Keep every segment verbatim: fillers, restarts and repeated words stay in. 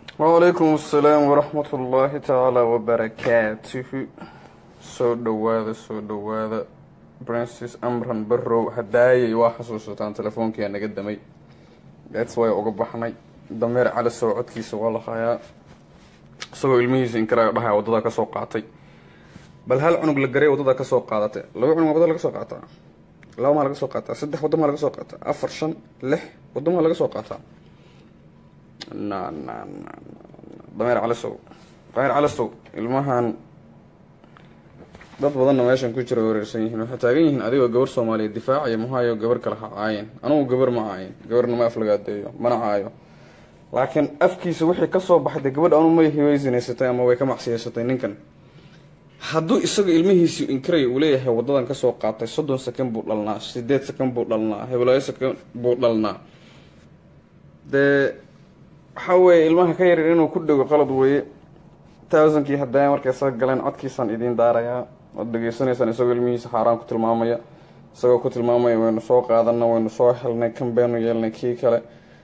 وعليكم السلام ورحمة الله تعالى وبركاته. سو دواذا سو دواذا برنسيس أمران برو هدايا وحسوسة تلفونك أنا قدامي. That's why أقبحني ضمير على السوعد كيس والله خيا سو الميز إن كرا بها وضدا كسوق عطي. بل هل عنق الجري وضدا كسوق عطي لو عنق وضدا كسوق عطي لو ما لقى سوق عطي صدق وضدا ما لقى سوق عطي أفرشن لح وضدا ما لقى سوق عطي. نا نا نا ضمير على السوق ضمير على السوق المهن dad badan meeshan ku jira wareersan yihiin waxa taagan yihiin adigoo gabar Soomaaliyeed difaaciya muhayo gabar kala haayn anigu gabar ma aayin gabarna ma aflagaadeeyo mana aayo laakiin afkiisa wixii ka soo baxday gabadh aanu ma hiwaysineysatay ama way ka macsiyeysatay ninkan hadduu isaga ilmihiisu inkiray uu leeyahay wadadan ka soo qaatay soddon second buu dhalnaa sideed second buu dhalnaa heblayo second buu dhalnaa de waxa weeye ilmaha ka yar inuu ku dhago qalad weeye taasankii haddii markay soo galeen codkiisan idin daaraya wadageysanaysan isagoo ilmihiisa xaaraan ku tilmaamaya isagoo ku tilmaamaya waynu soo qaadana waynu soo helnay kambeenu yeelnay kii kale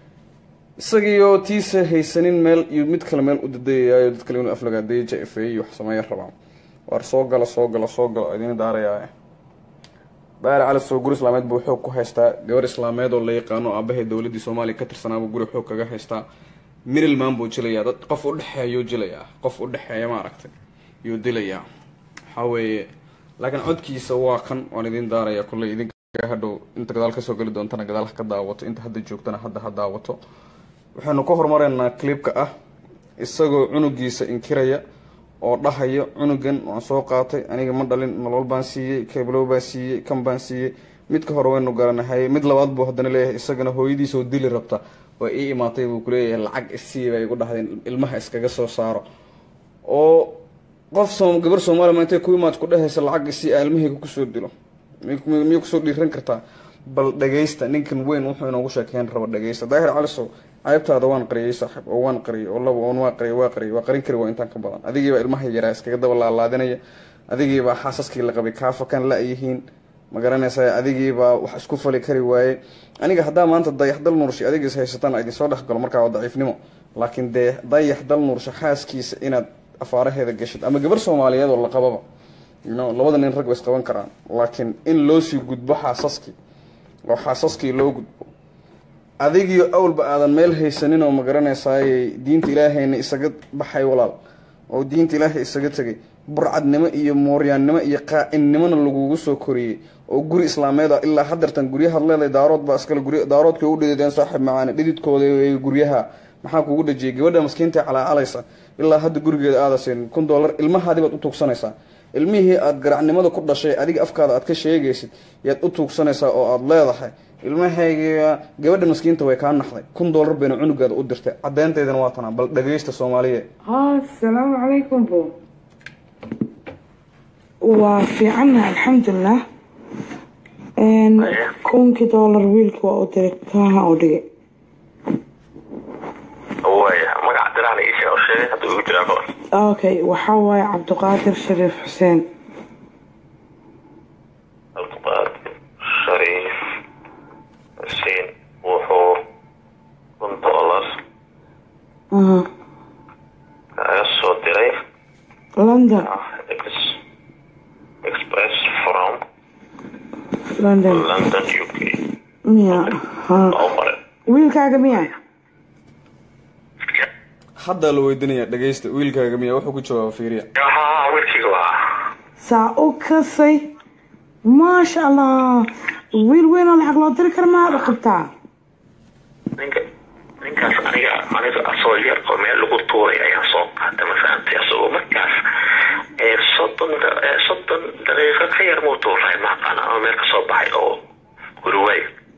isagoo tiisa haysanin meel iyo mid kale meel u dadeeyayo dad kale inuu aflagaadeeyo J F A iyo wax sameeyo rabaa war soo gala soo gala soo gala idin daaraya baar cala soo guri islaameed buu xoog ku haystaa gabar islaameed oo la yaqaano aabahay dawladda Soomaaliya ka tirsanaa guri xoog kaga haystaa من المامبو جليا قف ودحيا يو جليا قف ودحيا ما عرفت يو دليا حاوي لكن عدكي سوا كان وانا داريا كل يدين كهدو انت كذلك سو قلدو انت انا كذلك كداوتو انت حد جوجتنا حد هداوتو waxaanu ka hormareenaa clipka ah isagoo cunugiisa inkiraya oo dhahayo cunugan waan soo qaatay aniga ma dhalin nolol baan siiyay keeblo baan siiyay kan baan siiyay mid ka hor waynu garanahay mid labaad buu hadana leeyahay isagana hooyadiisa oo dili rabta waa ii imaatay buu kuleeyahay lacag isiiba ay ugu dhahdeen ilmaha iskaga soo saaro oo qof soom gabar Soomaali maanta ku imaad ku dhahaysa lacag isii ilmahayga ku soo dilo miyuu ku soo dhiiran kartaa bal dhageysta ninkan weyn wuxuu inoogu sheekeen rabo dhageysta daahir caliso aybtaada waan qariyay saaxib oo waan qariyay oo laba oo waan qariyay waa qariyay waa qarin kari waa intaan ka badan adigiiba ilmaha yaraa iskaga daba laalaadinaya adigiiba xaasaskii la qabay kaafa kan la yihiin ma garanaysaa adigiiba wax isku fali kari waaye aniga hadaa maanta dayaxdal nuurshi adigiis haysataan idin soo dhaxgal markaa daciifnimo laakiin de dayaxdal nuurshi xaaskiisa inaad afaaraheeda gashid ama gabar Soomaaliyeed oo la qababa no labada nin rag way isqaban karaan laakiin in loo sii gudbo xaasaskii oo xaasaskii loo gudbo adigiyo awlba aadan meel haysanin oo ma garanaysaa diinta Ilaahayna isaga baxay walaal oo diinta Ilaahay isaga tagay burcadnimo iyo mooryaannimo iyo qaa'inimona lagu soo koriyay oo guri islaameed ah ilaa hadartan guriyaha leedahay daarood baa iskala guri daaroodkii u dhidideen saaxib macaan dhididkooda ee guriyaha maxaa kugu dhajiyay gabadha maskiinta cala calaysa ilaa hadda gurigeeda aadaseen kun dollar ilmahaadi baad u tuugsanaysaa ilmihii aad garacnimada ku dhashay adiga afkaada aad ka sheegaysid yaad u tuugsanaysaa oo aad leedahay ilmahayga gabadha maskiinta way ka naxday kun dollar bayna cunugeeda u dirtay cadeynteedana waa tan bal dhageysta Soomaaliyeed assalaamu calaykum bo وفي عنا الحمد لله ان كونك دولار ويلك وأدركها أودي ويا ما قاعد أنا إيش أو شيء هتقول جرافة أوكي وحواي عبد القادر شريف حسين عبد القادر شريف حسين وحو كنت ألاس أها الصوت دريف لندن Express from لندن لندن يو كي ميا ها ويلكaaga miya hadda la weydiinaya dhageysta wiilkaaga miya wuxuu ku jawaab fiiriya ah wiilkiga waa saa u kasay ma sha Allah wiil weyn oo lacag loo diri karo ma qabtaa ninka ninkaas aniga aniga asoo yar oo meel lagu tuuray ayaa soo qaatay ma fahamtay asoo markaas ee soddon soddon daqiiqo ka yar muu tuuray ma qana oo meel ka soo baxay oo gurway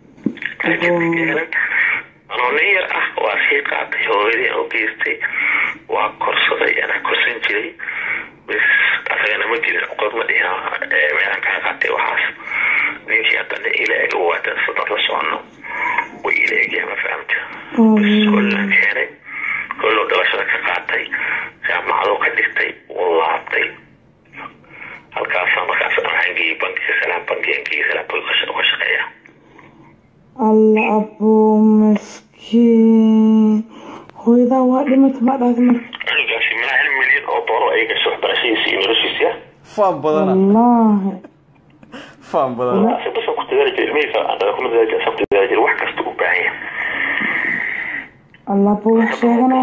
anoo nin yar ah waa sii qaatay hooyadii oo geystay waa korsaday ana korsan jiray bis asagana ma jirin qof ma dhihin meelaan ka qaatay waxaas ninkii haddana ilaahay uu wada sadar la socono way ilaahay ma fahamta kullan keenay kullu dhalashada ka qaatay jaamacado ka dhigtay walaabtay halkaas markaas aan geeyay bankiga salaam bankiga salaam ku shaqeeya الله أبو مسكين hooyadaa waa dhimata ma dhahda marka cunugaasi malaa hal milyan oo doollar ay gasho waxbarashadiisa iyo noloshiisa faan badana wallaahi faan badana si bas ku tidaari jiray ilmihiisa andada kuma tidaari jiray sabti tidaari jiray wax kasta u baahan yahay allah buu wax sheegana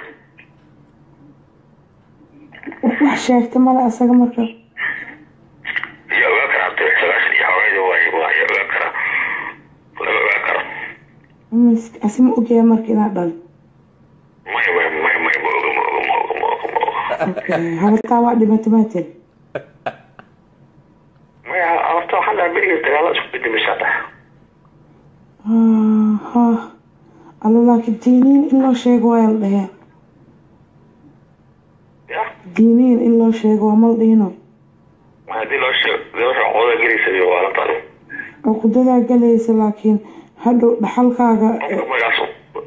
wax sheegta male asaga marka ya ogaa kara abdi sagaashan iyo haweeney waaye waa ya ogaa kara lama ogaa karo asima ogyahay marka inaad dhal maya maya maya maya ma oga ma oga ma oga ma oga ma oga habartaa waa dhimata maa tiri maya horta waxaan dhaha beriga dagaalo isku beddemaysaa dhah ha alla laakiin diiniin in loo sheego waa la dhahee ya diiniin in loo sheego waa mal dhihino haddii loo sheego dee waxa qododa gelaysa iyo waa la talo cuqudadaa galaysa laakiin hadhow dhaxalkaaga qofka magaas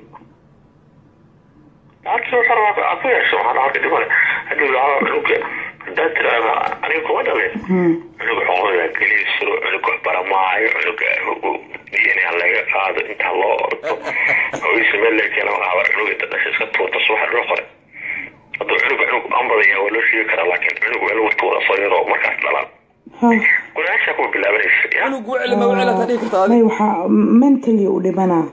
laakiin waxa rabaa aad ku yeesho waxaa dhaha kadib male haddii lacaba cunuga haddaad tiraahda aniga kuma dhaleen cunuga xoqoda gelayso cunuga wax baramaayo cunuga d n a laga qaado intaa loo ordo haweysa meel laga keena waxaa cunuga inta dhasha iska tuurta subaxa loo qoray hadduu cunuga cunug ambadaya waa loo sheegi karaa laakiin cunug waa lagu tuura soo yaroo markaas dhalaan gunaasha kuma bilaabanaysa cunug wicli ma wicli ta dhihi kartaa may waxaa mentally u dhimanaa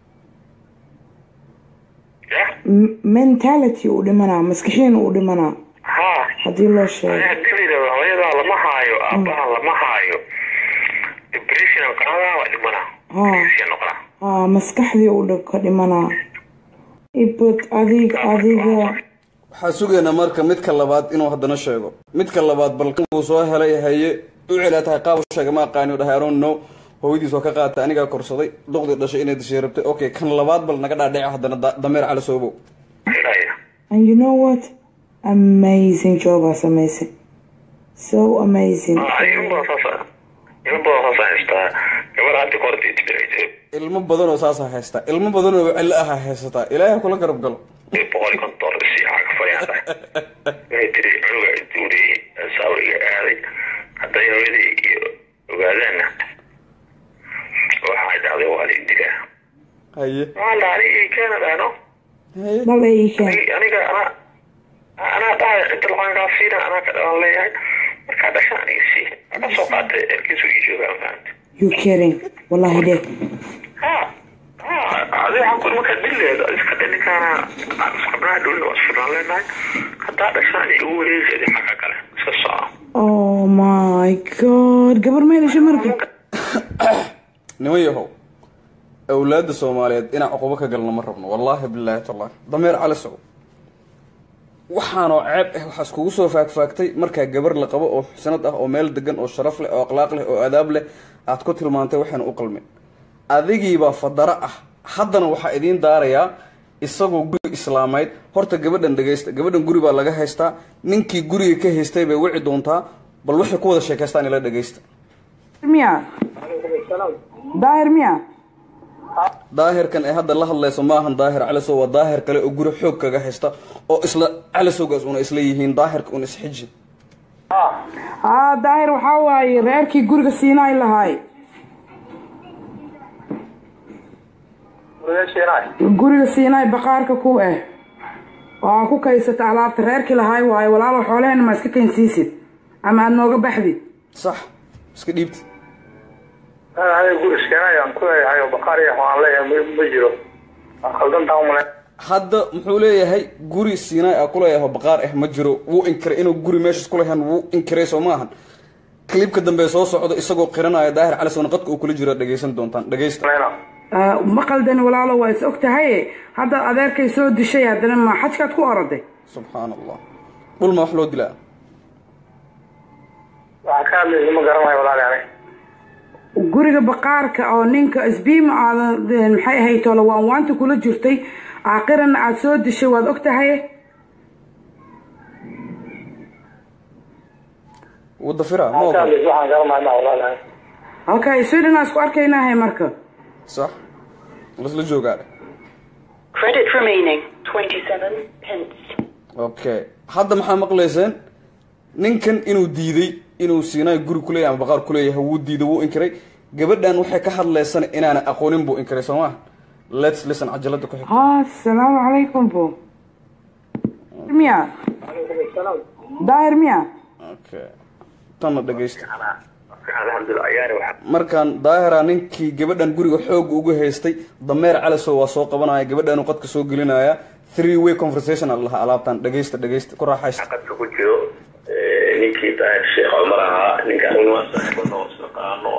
ya mentality u dhimanaa maskaxiin u dhimanaa ha haddii loo sheego hadii la yidhahdo hooyadaa lama haayo aabaha lama haayo depression qaadaa waa dhimanaa depression noqonaa haa maskaxdii u dhib ka dhimanaa ibad adig adiga waxaa sugaynaa marka midka labaad inuu haddana sheego midka labaad bal uu soo helay haye u celaa tahay qaab sheega ma aqaani dhahay I don't know hooyadiis oo ka qaatay aniga korsaday duqdi dhashay inay dishay rabtay okay kan labaad bal naga dhaadhic haddana dameer cala soobo and you know what amazing job as amazing so amazing ilmo badan oo saas ah haysta ilmo badan oo cilla ah haysta ilaahay kula garab galo boqol kontor si xaq fariida ay tiri cunuga intuuri saawriga aaday haday hooyadii iyo ogaadana waxa dhacday waalidina haye wala ari kana dhano haye bal ay keen aniga ana ana dhaay inta lacag gaafina ana ka dhalan leeyahay marka dhashaan isi ana soo qaatay erkiisu ii joogaa maanta you caring wallahi de ha هذا عقول مكدل إذا كده كان أصحابنا دول وصلنا لنا حتى عشان يقول إيش اللي حكى كله سصا oh my god قبل ما يلش مركب نويه هو أولاد الصوماليات إن عقوبك قلنا مرة والله بالله والله ضمير على سو waxaan oo ceeb ah waxa iskugu soo faagfaagtay marka gabar la qabo oo sanad ah oo meel degan oo sharaf leh oo akhlaaq leh oo adaab leh aad ku tilmaantay waxaan u qalmin adigiiba fadara ah haddana waxaa idiin daarayaa isagoo guri islaameed horta gabadhan dhageysta gabadhan guri baa laga haystaa ninkii guriga ka haystay bay wici doontaa bal waxay ku wada sheekaystaan ila dhageysta miya daahir miya daahirkan ay hadda la hadlayso maahan daahir calisow waa daahir kale oo guri xoog kaga haysta oo isla calisowgaas una isla yihiin daahirka una isxiji haa daahir waxaa waaye reerkii guriga siinaay lahaay guriga siinaay baqaarka ku ah oo ku kaysata alaabta reerkii lahaay waaye walaalo xoolaheena ma iska keensiisid ama aad nooga baxdid sax iska dhiibti هذا يقول إسكانيا كل هاي بقارية وعليها مجرو خلدن تعمل hadda muxuu leeyahay guri Siinay ah kuleeyahay baqaar ah ma jiro wuu inkiray inuu guri meesha isku leeyahay wuu inkiray Soomahan clipka dambe soo socdo isagoo qiranaya daahir cali soo qadka uu kula jiro dhageysan doontaan dhageysta ma qaldan walaalo waa is ogtahay hadda adeerkay soo dishay hadana ma xajkaad ku oraday subhanallah bul ma wax loo dilaa waxa ka mid ma garanayo walaal yani guriga baqaarka oo ninka isbiim aadan maxay ahayd tolo waan waanta kula jirtay aakhirana aad soo dishay waad ogtahay wada fira ma waxaan garanaynaa walaal yani okay sidina isku arkaynaa marka صح بس لا جوغا credit remaining twenty-seven pence okay hadda maxaa maqleyseen ninkan inuu diiday inuu Siinay guri ku leeyahay baqaar ku leeyahay wuu diiday wuu inkiray gabadhan waxay ka hadlaysan inaana aqoonin buu inkiray Soomaa let's listen cajalada ku xigta. ها السلام عليكم بو ميا داير ميا okay tana dhageysta alxamdulillah ayaana waxa markaan daahira ninkii gabadhan guriga xoog ugu haystay dameer calaso waa soo qabanaya gabadhan qadka soo gelinaya three way conversation allah alaabtan dhageysta dhageysta ku raaxaysta qadka ku jiro ninkii daahir sheekh Umar ahaa ninkan waa saaxiibno isaqaano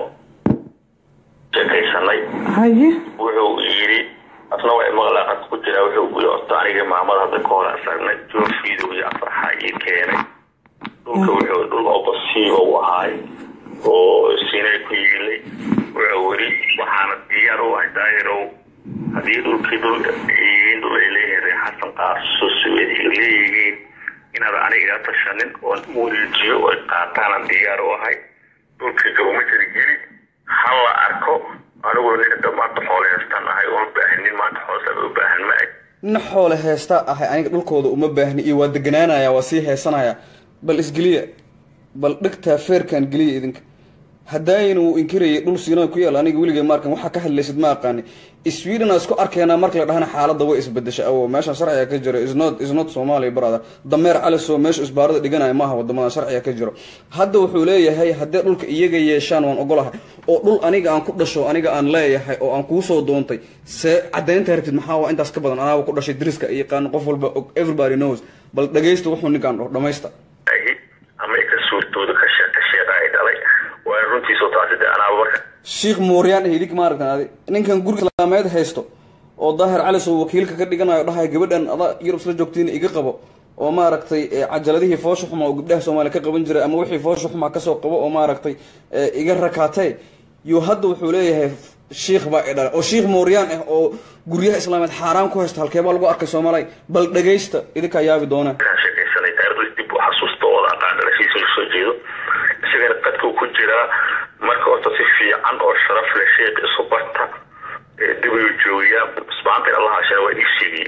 sheekaysanay هاي wuxuu yiri asna waa maqla qadka ku jira wuxuu u yiri aniga maamad hadda ka hor asarna joofiido iyo farxay keenay dhulka wuxuu dhul oo basiibo u ahay oo siinay ku yilay wuxuu yiri waxaana diyaar u ahay daahiro hadii dhulkii dhul dhul leeyahay xasan qaarso suudiga leeyihiin inaad aniga tashanin oo muujiyo oo qaataan diyaar u ahay dhulkii gowmada giri hal arko anigu leeyahay dhammaan xoolaystaan ahay oo baahanin maanta xoolaha u baahan ma nin xoolo heesta ahay aniga dhulkooda uma baahni iyo waa deganaanaya waa sii heesanaya bal isgaliya bal dhigta feerkan galiya idinka hadaynu inkirayay dhul Siinaa ku yaal aniga wiliga markan waxa ka hadlaysid ma aqaani Sweden isku arkeena marka la dhahana xaaladda way isbedeshay oo meesha sharciga ka jiro is not is not Soomaaliya barada dameer calaso meesha isbaarada dhiganay ma aha wadamada sharciga ka jiro hadda wuxuu leeyahay hadii dhulka iyaga yeeshaan waan ogolahay oo dhul aniga aan ku dhasho aniga aan leeyahay oo aan ku soo doontay se cadeynta rabtid maxaa waa intaas ka badan anaa ku dhashay diriska iyo qaan qof walba everybody knows bal dhageysta wuxuu ninkan dhamaysta Amerika suurtooda ka shaqeeyay dhalay waa runtii soo taasida anaa warka Sheikh Mooriyaan hidig ma aragtay ninkan guriga islaameed haysto oo daahir cali soo wakiilka ka dhiganayo dhahay gabadhan ada Yurub soo joogtiin iga qabo oo ma aragtay cajaladihii foosho xuma oo gabdhaha Soomaaliya ka qaban jiray ama wixii foosho xuma ka soo qabo oo ma aragtay iga rakaatay iyo hadda wuxuu leeyahay Sheikh baa idal oo Sheikh Mooriyaan ah oo guriyaha islaameed xaraan ku haysta halkee baa lagu arkay Soomaaliya bal dhageysta idinka yaabi doona sheekaysanay taariikhda dib u xasuusto oo aqaan dhashiisa soo jeedo sidoo qadku ku jira marka oo si fiican oo sharaf leh sheekh isu barta dib u joogiya subhanahu Allah shay waa ishigi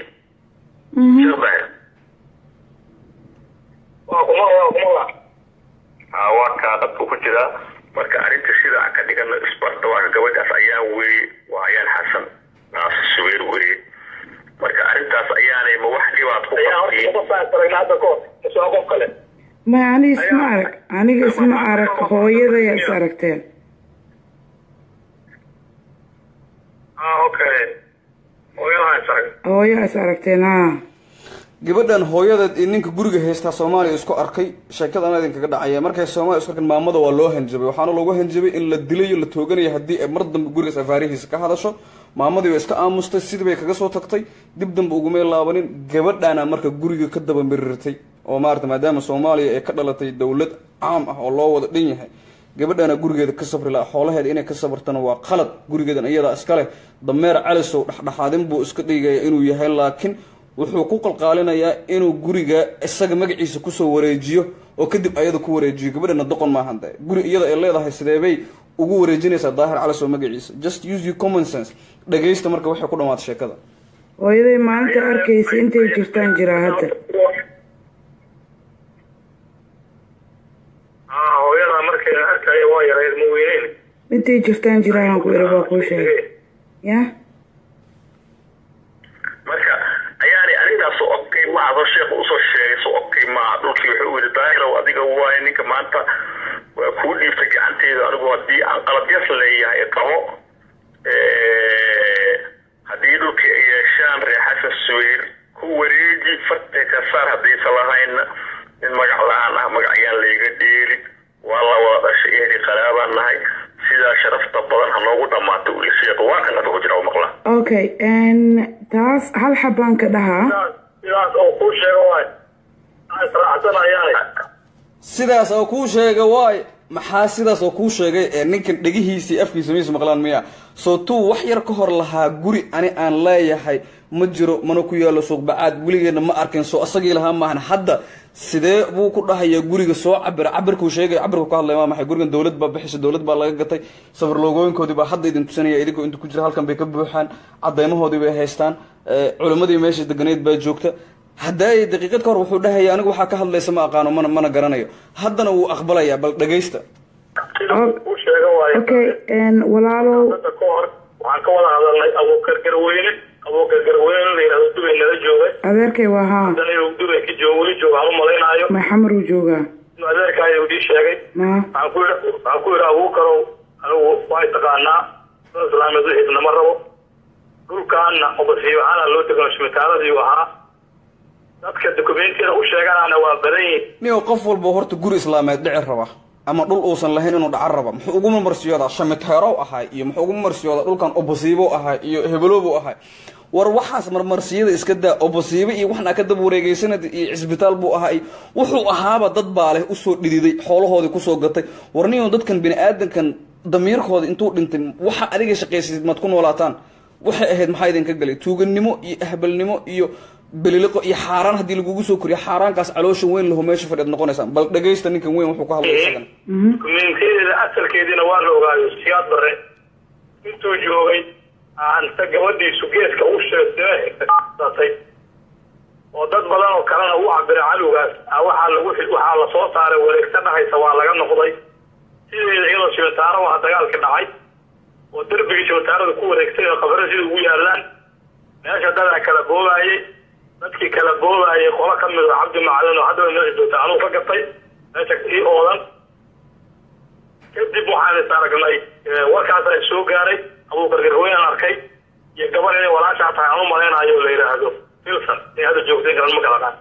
jabay waa kuma waa kuma waa ka qadku ku jira marka arinta sida aan ka dhigano isbarta waa gabadhaas ayaa weey waa ayaan xasan naas suweer weey marka arintaas ayaanay ma wax dhibaat ku qabtay ما أنا اسمعك أنا اسمعك هويدا يا ساركتين آه أوكي هويدا يا سارك هويدا ساركتين آه gabadhan hooyada ninka guriga heesta Soomaaliya isku arkay sheekada aan idinka dhacay markay Soomaaliya isku arkay maamada waa loo hanjabay waxaana loogu hanjabay in la dilayo la tooganayo hadii ay mar dambe guriga safaarihiisa ka hadasho maamadii way iska aamustay sidii bay kaga soo tagtay dib dambe ugu meel laabanin gabadhana marka guriga ka daba mirirtay oo maarta maadaama Soomaaliya ay ka dhalatay dawlad caam ah oo loo wada dhin yahay gabadhana gurigeeda ka sabri la xoolaheeda inay ka sabartana waa qalad gurigeedan iyada iska leh dameer calisow dhaxdhaxaadin buu iska dhigay inuu yahay laakiin wuxuu ku qalqaalinayaa inuu guriga isaga magaciisa ku soo wareejiyo oo kadib ayada ku wareejiyo gabadhana doqon ma ahanta guri iyada ay leedahay sideebay ugu wareejinaysaa daahir calisow magaciisa just use your common sense dhageysta marka waxa ku dhamaatay sheekada hooyaday maanta arkaysa intay jirtaan jira hadda ah hooyada markay arkay waa yareed ma weyneen intay jirtaan jiraan ku iraba ku sheegay ya marka ayaani arintaas oo okay ma aha sheekh uu soo sheegay soo okay ma dhulkii wuxuu yiri daahir adiga waa ninka maanta waa ku dhiibtay gacanteeda anigu hadii aan qalad yas leeyahay qabo ee hadii dhulkii ay yeeshaan reexasa suweer ku wareeji fatay ka saar hadii salahayn in magac la'aan ah magacayaan leega dheeri waa la wada shaqeeyay qaraabanahay sida sharafta badan hanoogu dhamaato uu sheekh waa kan aad u jira maqla okay and taas hal xabaan ka dhahaa sidaas oo ku sheego waay asraacsan ayaanay sidaas oo ku sheego waay maxaa sidaas oo ku sheegay ee ninkan dhagihiisii afkiisa miis maqlaan miya soo tuu wax yar ka hor lahaa guri ani aan leeyahay ma jiro mana ku yaalo suuq bacaad wiligeena ma arkin soo asagii lahaa maahan hadda sidee buu ku dhahayaa guriga soo cabir cabirku sheegay cabirku ka hadlay ma maxay gurigan dawlad baa bixisay dawlad baa laga gatay safar loogooyinkoodii baa hadda idin tusanaya idinku inta ku jira halkan bay ka buuxaan cadeymahoodii bay haystaan culimadii meesha deganeed baa joogta hadday daqiiqad ka hor wuxuu dhahayaa anigu waxa ka hadlaysa ma aqaano mana mana garanayo haddana wuu aqbalayaa bal dhageysta okay and walaalo waxaan ka wada hadalnay abuukar garweyne abuukar garweyne la yidhahdo dubay nala joogay adeerkay waa haa haddana inuu dubay ka joogo weli jooga aan u malaynaayo maxamar uu joogaa inuu adeerkaa ayuu ii sheegay ma waxaan ku yidhi waxaan ku yidhi abuukarow anigu way taqaanaa dad islaameed wixii nama rabo dhulkaana obasiibahaana loo tegano shmitaaladii ahaa dadka documentiyada u sheeganaana waa badan yihin nin qof walba horta guri islaameed dhici raba ama dhul uusan lahayn inuu dhacar raba muxuu ugu marsiyoodaa shamiteerow ahay iyo muxuu ugu marsiyoodaa dhulkan obasiibo ahay iyo hebeloobu ahay war waxaas marmarsiyada iska daa obasiibo iyo waxna ka dab wareegaysanad iyo cisbitaal buu ahay wuxuu ahaaba dad baa leh usoo dhididay xoolahoodii kusoo gatay war nin dadkan bini aadankan damiirkooda intuu dhintay waxa adiga shaqaysid maad ku noolaataan waxay ahayd maxaa idinka galay tuuganimo iyo ahbalnimo iyo beliliqo iyo xaaraan haddii lagugu soo koriyo xaaraankaas calooshan weyn laho meesha fadhiad noqonaysaan bal dhagaysta ninkan weyn wuxuu ku hadlay isagan documenteeda asalkeediina waa la ogaayo siyaad bare intuu joogay aanta gabadhiisu geeska u sheegtay oo dad badan oo kalena u cabiray calowgaas waxaa lagu waxaa la soo saaray wareegta dhahaysa waa laga noqday sideeda iyadoo shimitaaro waa dagaalka dhacay oo derbigii shimitaarada ku wareegtay oo qabare sida ugu yaalaan meesha dadaa kala boobaayay dadkii kala boobaayay qola ka mid a cabdi macdan oo haddaba meesha joogta anuu ka gatay meesha ii oodan kadib waxaan is aragnay warkaas ay soo gaaray abuukar garweynan arkay iyo gabar inay walaashaa tahay aan u malaynayo la yidhaahdo wilson ay hadda joogteen kalan ma kala qaan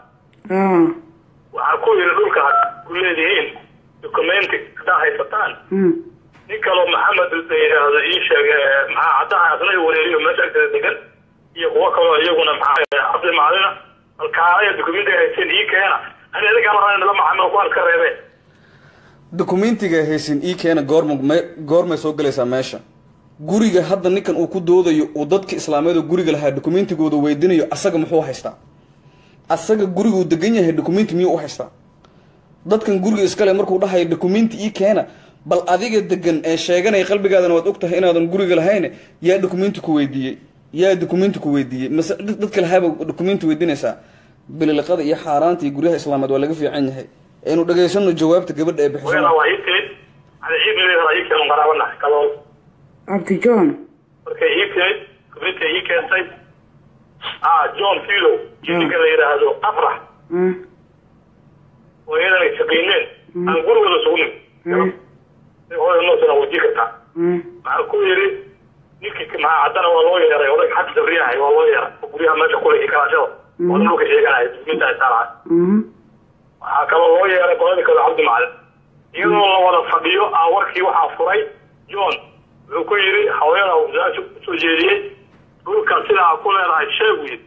waxaan ku yidhi dhulka ku leedihiin documenti haddaa haysataan nin kaloo maxamed la yidhaahdo ii sheege maxaa caddaha asna wareeriyo meesha agteeda degan iyo kuwo kaloo iyaguna maxaa cabdi macdina halkaanaya documentiga haysteen ii keena ani adigaa maraan nala macamil ku halka reebeen documentiga haysin ii keena goorma goormay soo galaysaa meesha guriga hadda ninkan uu ku doodayo uu dadka islaameed oo guriga lahaa documentigooda weydinayo asaga muxuu haystaa asaga guriga uu degan yahay documenti miyuu u haystaa dadkan guriga iskale markuu dhahayo documenti ii keena bal adiga degan ee sheeganaya qalbigaadana waad ogtahay inaadan guriga lahayn yaa documenti ku weydiiyey yaa documenti ku weydiiyey mase dadka lahaaba documenti weydinaysaa bililiqada iyo xaaraanta iyo guryaha islaameed waa laga fiican yahay inuu dhageysano jawaabta gabadha ee bixiso abdi john markay ii timid gabadha ii keentay ah john filo ninka la yidhaahdo afrax oo iyadan ay shaqeyneen aan gurigooda sugnin hooda noosana wajii kartaa waxaan ku yidhi ninkii maxaa caddana waa loo yeeray odayga xagga sabriyahay waa loo yeeray oo guryaha meesha kule iyo kalaashada oo dhulka sheeganaya dukuminta ay saarahay waxaa kaloo loo yeeray qoladii kale cabdi macalin iyadoo la wada fadhiyo aa warkii waxaa furay john wuxuu ku yidhi haweenaa wasaasha usoo jeediyey dhulka sidaa ku leedahay sheegu yidhi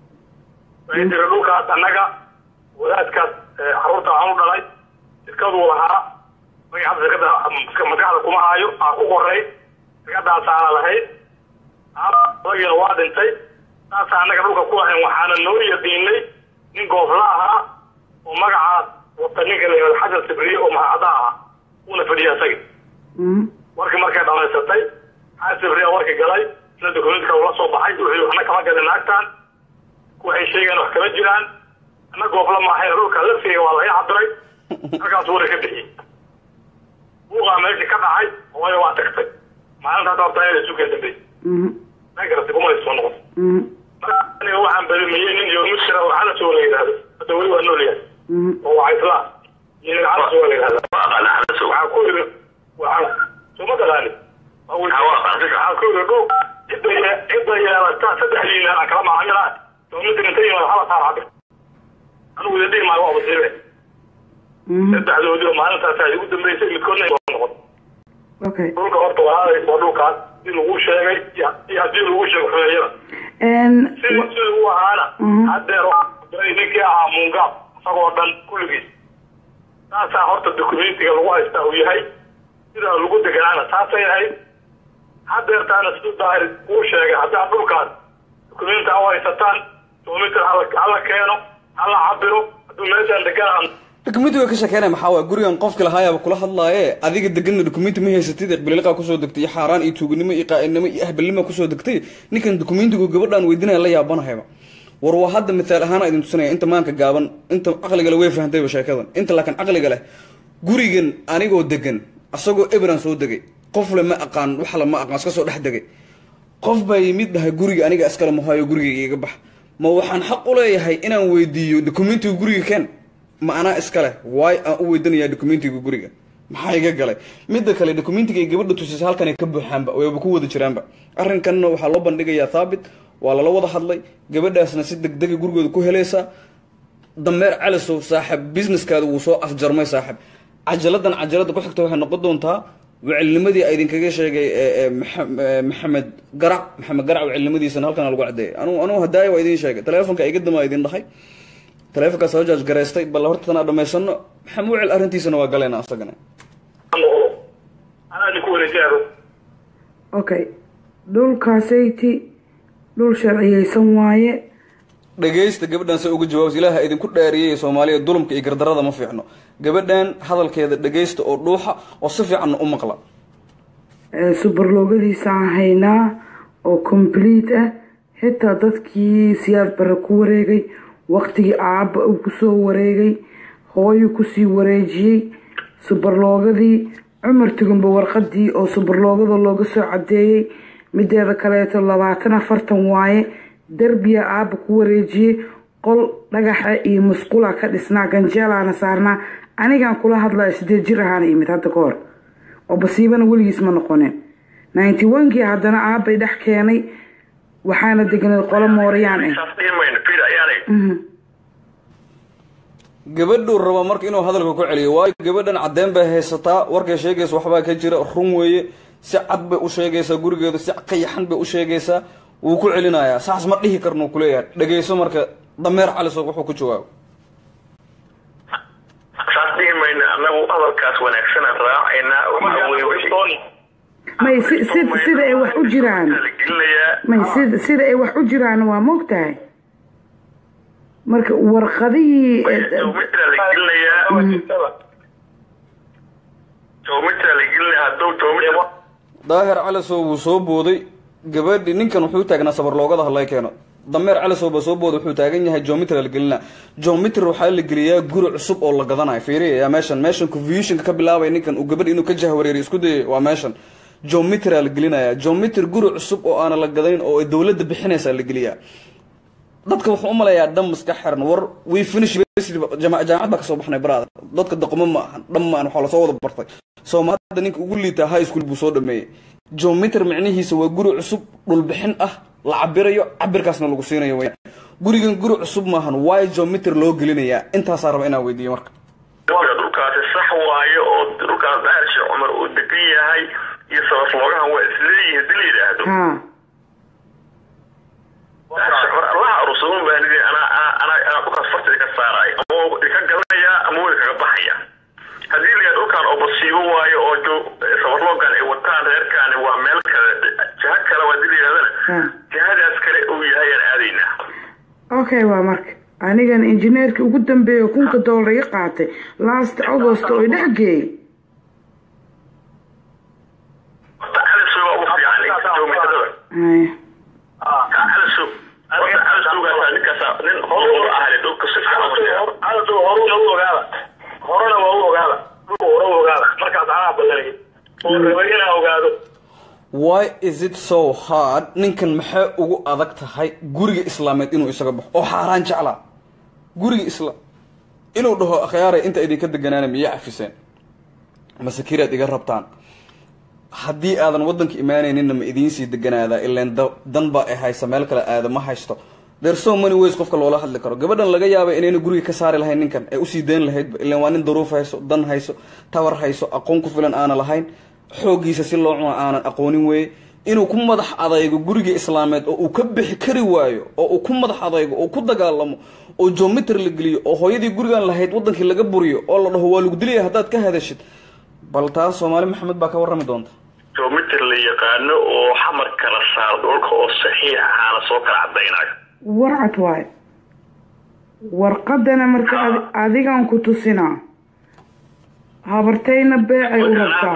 waxay tiri dhulkaas annaga wadaadkaas caruurta aan u dhalay shirkaduu lahaa magaca shirkada maskaxda kuma haayo aa ku qoray shirkadaasaana lahayd adagiina waa dhintay saasa annaga dhulka ku lahayn waxaana noo yaqiinay nin goofla ahaa oo magacaas wata ninka la yihahdo xasan sibriye oo mahacada ahaa uuna fadhiya isaga warkii markay dhamaysatay xasan sibriya warkii galay isna dokumentka ula soo baxay wuxuu waxna kama gadin naagtaan waxay sheegeen wax kama jiraan ana goofla maahayn dhulka laftiga waa laga cabiray halkaas wari ka bixiyey buuqaa meeshii ka dhacay hooyo waa tagtay maalinta hadda horta inay sugeen dambey nagarasi kuma soo noqon marka aniga waxaan badimiyey nin iyo mid jira oo calas oo la yidhaahdo hadda weli waa nool yahay oo waa islaam iyo nin calas oo la yidhahdo waxaan ku yidhi waxaan suma dalaani waxaan ku yidhi dhul cidda cidda yeelata saddex liina aan kala macaamilaa dowladda inta yimaado hala saar cabir anigu ida dhihi maayo waa basiibe saddexdoodii oo maalintaas ay ugu dambeysay midkoodna waa noqon dhulka horta walaalay waa dhulkaas si lagu sheegay iyo haddii lagu sheego xumeeyada sidii sidii u ahaana haddeer ninkii ahaa muungaab isagoo dhan kulligiis saasaa horta documentiga lagu haystaa uu yahay sidaa lagu deganaana saasay ahayd haddeertaana siduu daahir uu sheegay haddaa dhulkaas documenti ha u haysataan documenti hala keeno hala cabiro hadduu meeshaan deganaan documentiga ka sheekeynaya maxaa waa gurigan qofka lahaayaaba kula hadlaaye adiga deganna documenti ma haysatid bililiqa kusoo degtay iyo xaaraan iyo tuuganimo iyo qaa'inimo iyo ahbalnimo kusoo degtay ninkan documentigu gabadhaan weydinaya la yaabanahayba war waa hadda mithaal ahaan idin tusinaya inta maanka gaaban inta caqliga leh way fahantayba sheekadan inta laakiin caqliga leh gurigan anigoo degan asagoo ebran soo degay qofle ma aqaan waxla ma aqaan iska soo dhex degay qof baa yimid dhahay guriga aniga iskale ma hayo guriga iga bax ma waxaan xaq u leeyahay inaan weydiiyo documentiga guriga keen ma anaa iskale waay aan u weydiinayaa documentiga guriga maxaa iga galay midda kale documentiga gabadha tusisay halkan ay ka buuxaanba wayba ku wada jiraanba arrinkanna waxaa loo bandhigayaa thaabit waa lala wada hadlay gabadhaasna si degdeg gurigooda ku helaysaa dameer calisow saaxib businesskaada wuu soo afjarmay saaxib cajaladan cajalada ku xigta waxay noqon doontaa wacilnimadii ay idinkaga sheegay maxamed garac maxamed garac wacilnimadiisana halkan lagu cadeeyay anu anu hadaaya waa idin sheegay telefonka iga dama idin dhahay telefonka soo jaaj gareystay bal horta tan dhameysano maxamed wacil arrintiisana waa galayna asagana okay dhulkaasayti dhul sharciyeysan waaye dhageysta gabadhan say uga jawaabs ilaaha idinku dhaariyay Soomaaliya dulumka iyo gardarada ma fiicno gabadhan hadalkeeda dhageysta oo dhuuxa oo si fiican u maqla ee superlogadiisa haynaa oo complete ah xitaa dadkii siyaad bara ku wareegay waqtigii aaba uu ku soo wareegay hooyo ku sii wareejiyay superlogadii Cumar Tugunba warqadii oo superlogada looga soo cadeeyay mideeda kaleeto labaatan iyo afar waaye دربيا عاب كوريجي قل لقى إيه مسقولة كدسنا جنجالة أنا صارنا أنا كان كلها هذا سديد جرهان إيه متى تكور وبصيبنا ولي اسمه نقونه ninety one كي هذا أنا عاب يضحكيني وحنا دقنا القلم مورياني gabadhu raba marka inuu hadalka ku celiyo way gabadhan cadeen bay haysataa warka sheegaysa waxba ka jira run weeye si cad bay u sheegaysaa gurigeedu si qayaxan bay u sheegaysaa wuu ku celinayaa saas ma dhihi karno kuleeyahay dhageyso marka dameer cali soo wuxuu ku jawaabo saas dhihi mayna anagu hadalkaas wanaagsan raacayna waxa weeye wixii may sida sida ay wax u jiraan may sida sida ay wax u jiraan waa moogtahay marka warqadii joomitla la gelinayaa joomitla la gelinayaa hadduu joomit daahir cali soo wuu soo booday gabadhi ninkan wuxuu taagnaa sabar loogada hadlay keeno dameer cali soo ba soo booday wuxuu taagan yahay geometry la gelina geometry waxa la geliyaa guri cusub oo la gadanayo fiiriya meeshan meeshan confusion ka bilaabay ninkan uu gabadh inuu ka jahwareeriyo isku day waa meeshan geometry la gelinaya geometry guri cusub oo aan la gadayn oo dawladda bixinaysa la geliyaa dadka wuxuu u maleeyaa dam iska xiran war we finish jamaa jaamacad ka soo baxnay brother dadka daqmo ma dhammaan waxa la soo wada bartay Soomaalida ninka ugu liita high school buu soo dhameeyay geometry macnihiisa waa guri cusub dhul bixin ah la cabirayo cabirkaasna lagu siinayo way gurigan guri cusub maahan way geometry loo gelinayaa intaas raba inaan weydiiyo marka dhulkaas sax waayo oo dhulkaas daarshay Umar uu degan yahay iyo sabab loogahan waa isleeyahay dil yiraahdo ha Allah rasuulun baa nidi ana ana ana ku kasfartay ka saaray oo ka galaya ama way ka baxaya hadii la dhulkan oo basiibo waayo oo sabab loogan ay wataan reerkan waa meel kale jaha kale waa dil yiraahdo jahadaas kale uu yahay aadayna okay waa marka anigan engineerka ugu dambeeyo kunka dollar iga qaatay last August oo dhagay ta'ala soo ugu fiican geometry ay ta'ala soo ta'ala soo ga ninkaas nin hor ahli dhulka si fiican ala doo hor loo ogaada horana waa u ogaada hor u ogaada marka aan balay oo reeyana ogaado why is it so hard ninkan maxay ugu adag tahay guriga islaameed inuu isaga baxo oo xaraan jecla guriga islaam inuu dhaho akhyaaray inta idinka deganaana miya afiseen masakiraad iga rabtaan haddii aadan wadanka imaanaynin ma idin sii deganaada ilaan danba ay haysa meel kale aada ma haysto there so many ways qofka loola hadli karo gabadhan laga yaabay inayna guriga ka saari lahayn ninkan ay u sii deen lahayd ilaan waa nin daruuf hayso dan hayso tawar hayso aqoon ku filan aana lahayn xoogiisa si loo cuno aanan aqoonin weey inuu ku madax adaygo guriga islaameed oo uu ka bixi kari waayo oo uu ku madax adaygo oo ku dagaalamo oo geometry la geliyo oo hooyadii gurigan lahayd wadankii laga buriyo oo la dhaho waa lagu dilay hadaad ka hadashid bal taas Soomaali Maxamed baa ka warrami doonta geometry la yaqaano oo xamar kala saar dhulka oo saxiix ah soo kala cadaynayo warcad waay warqadana marka adigan ku tusinaa habartayna beecay u rabtaa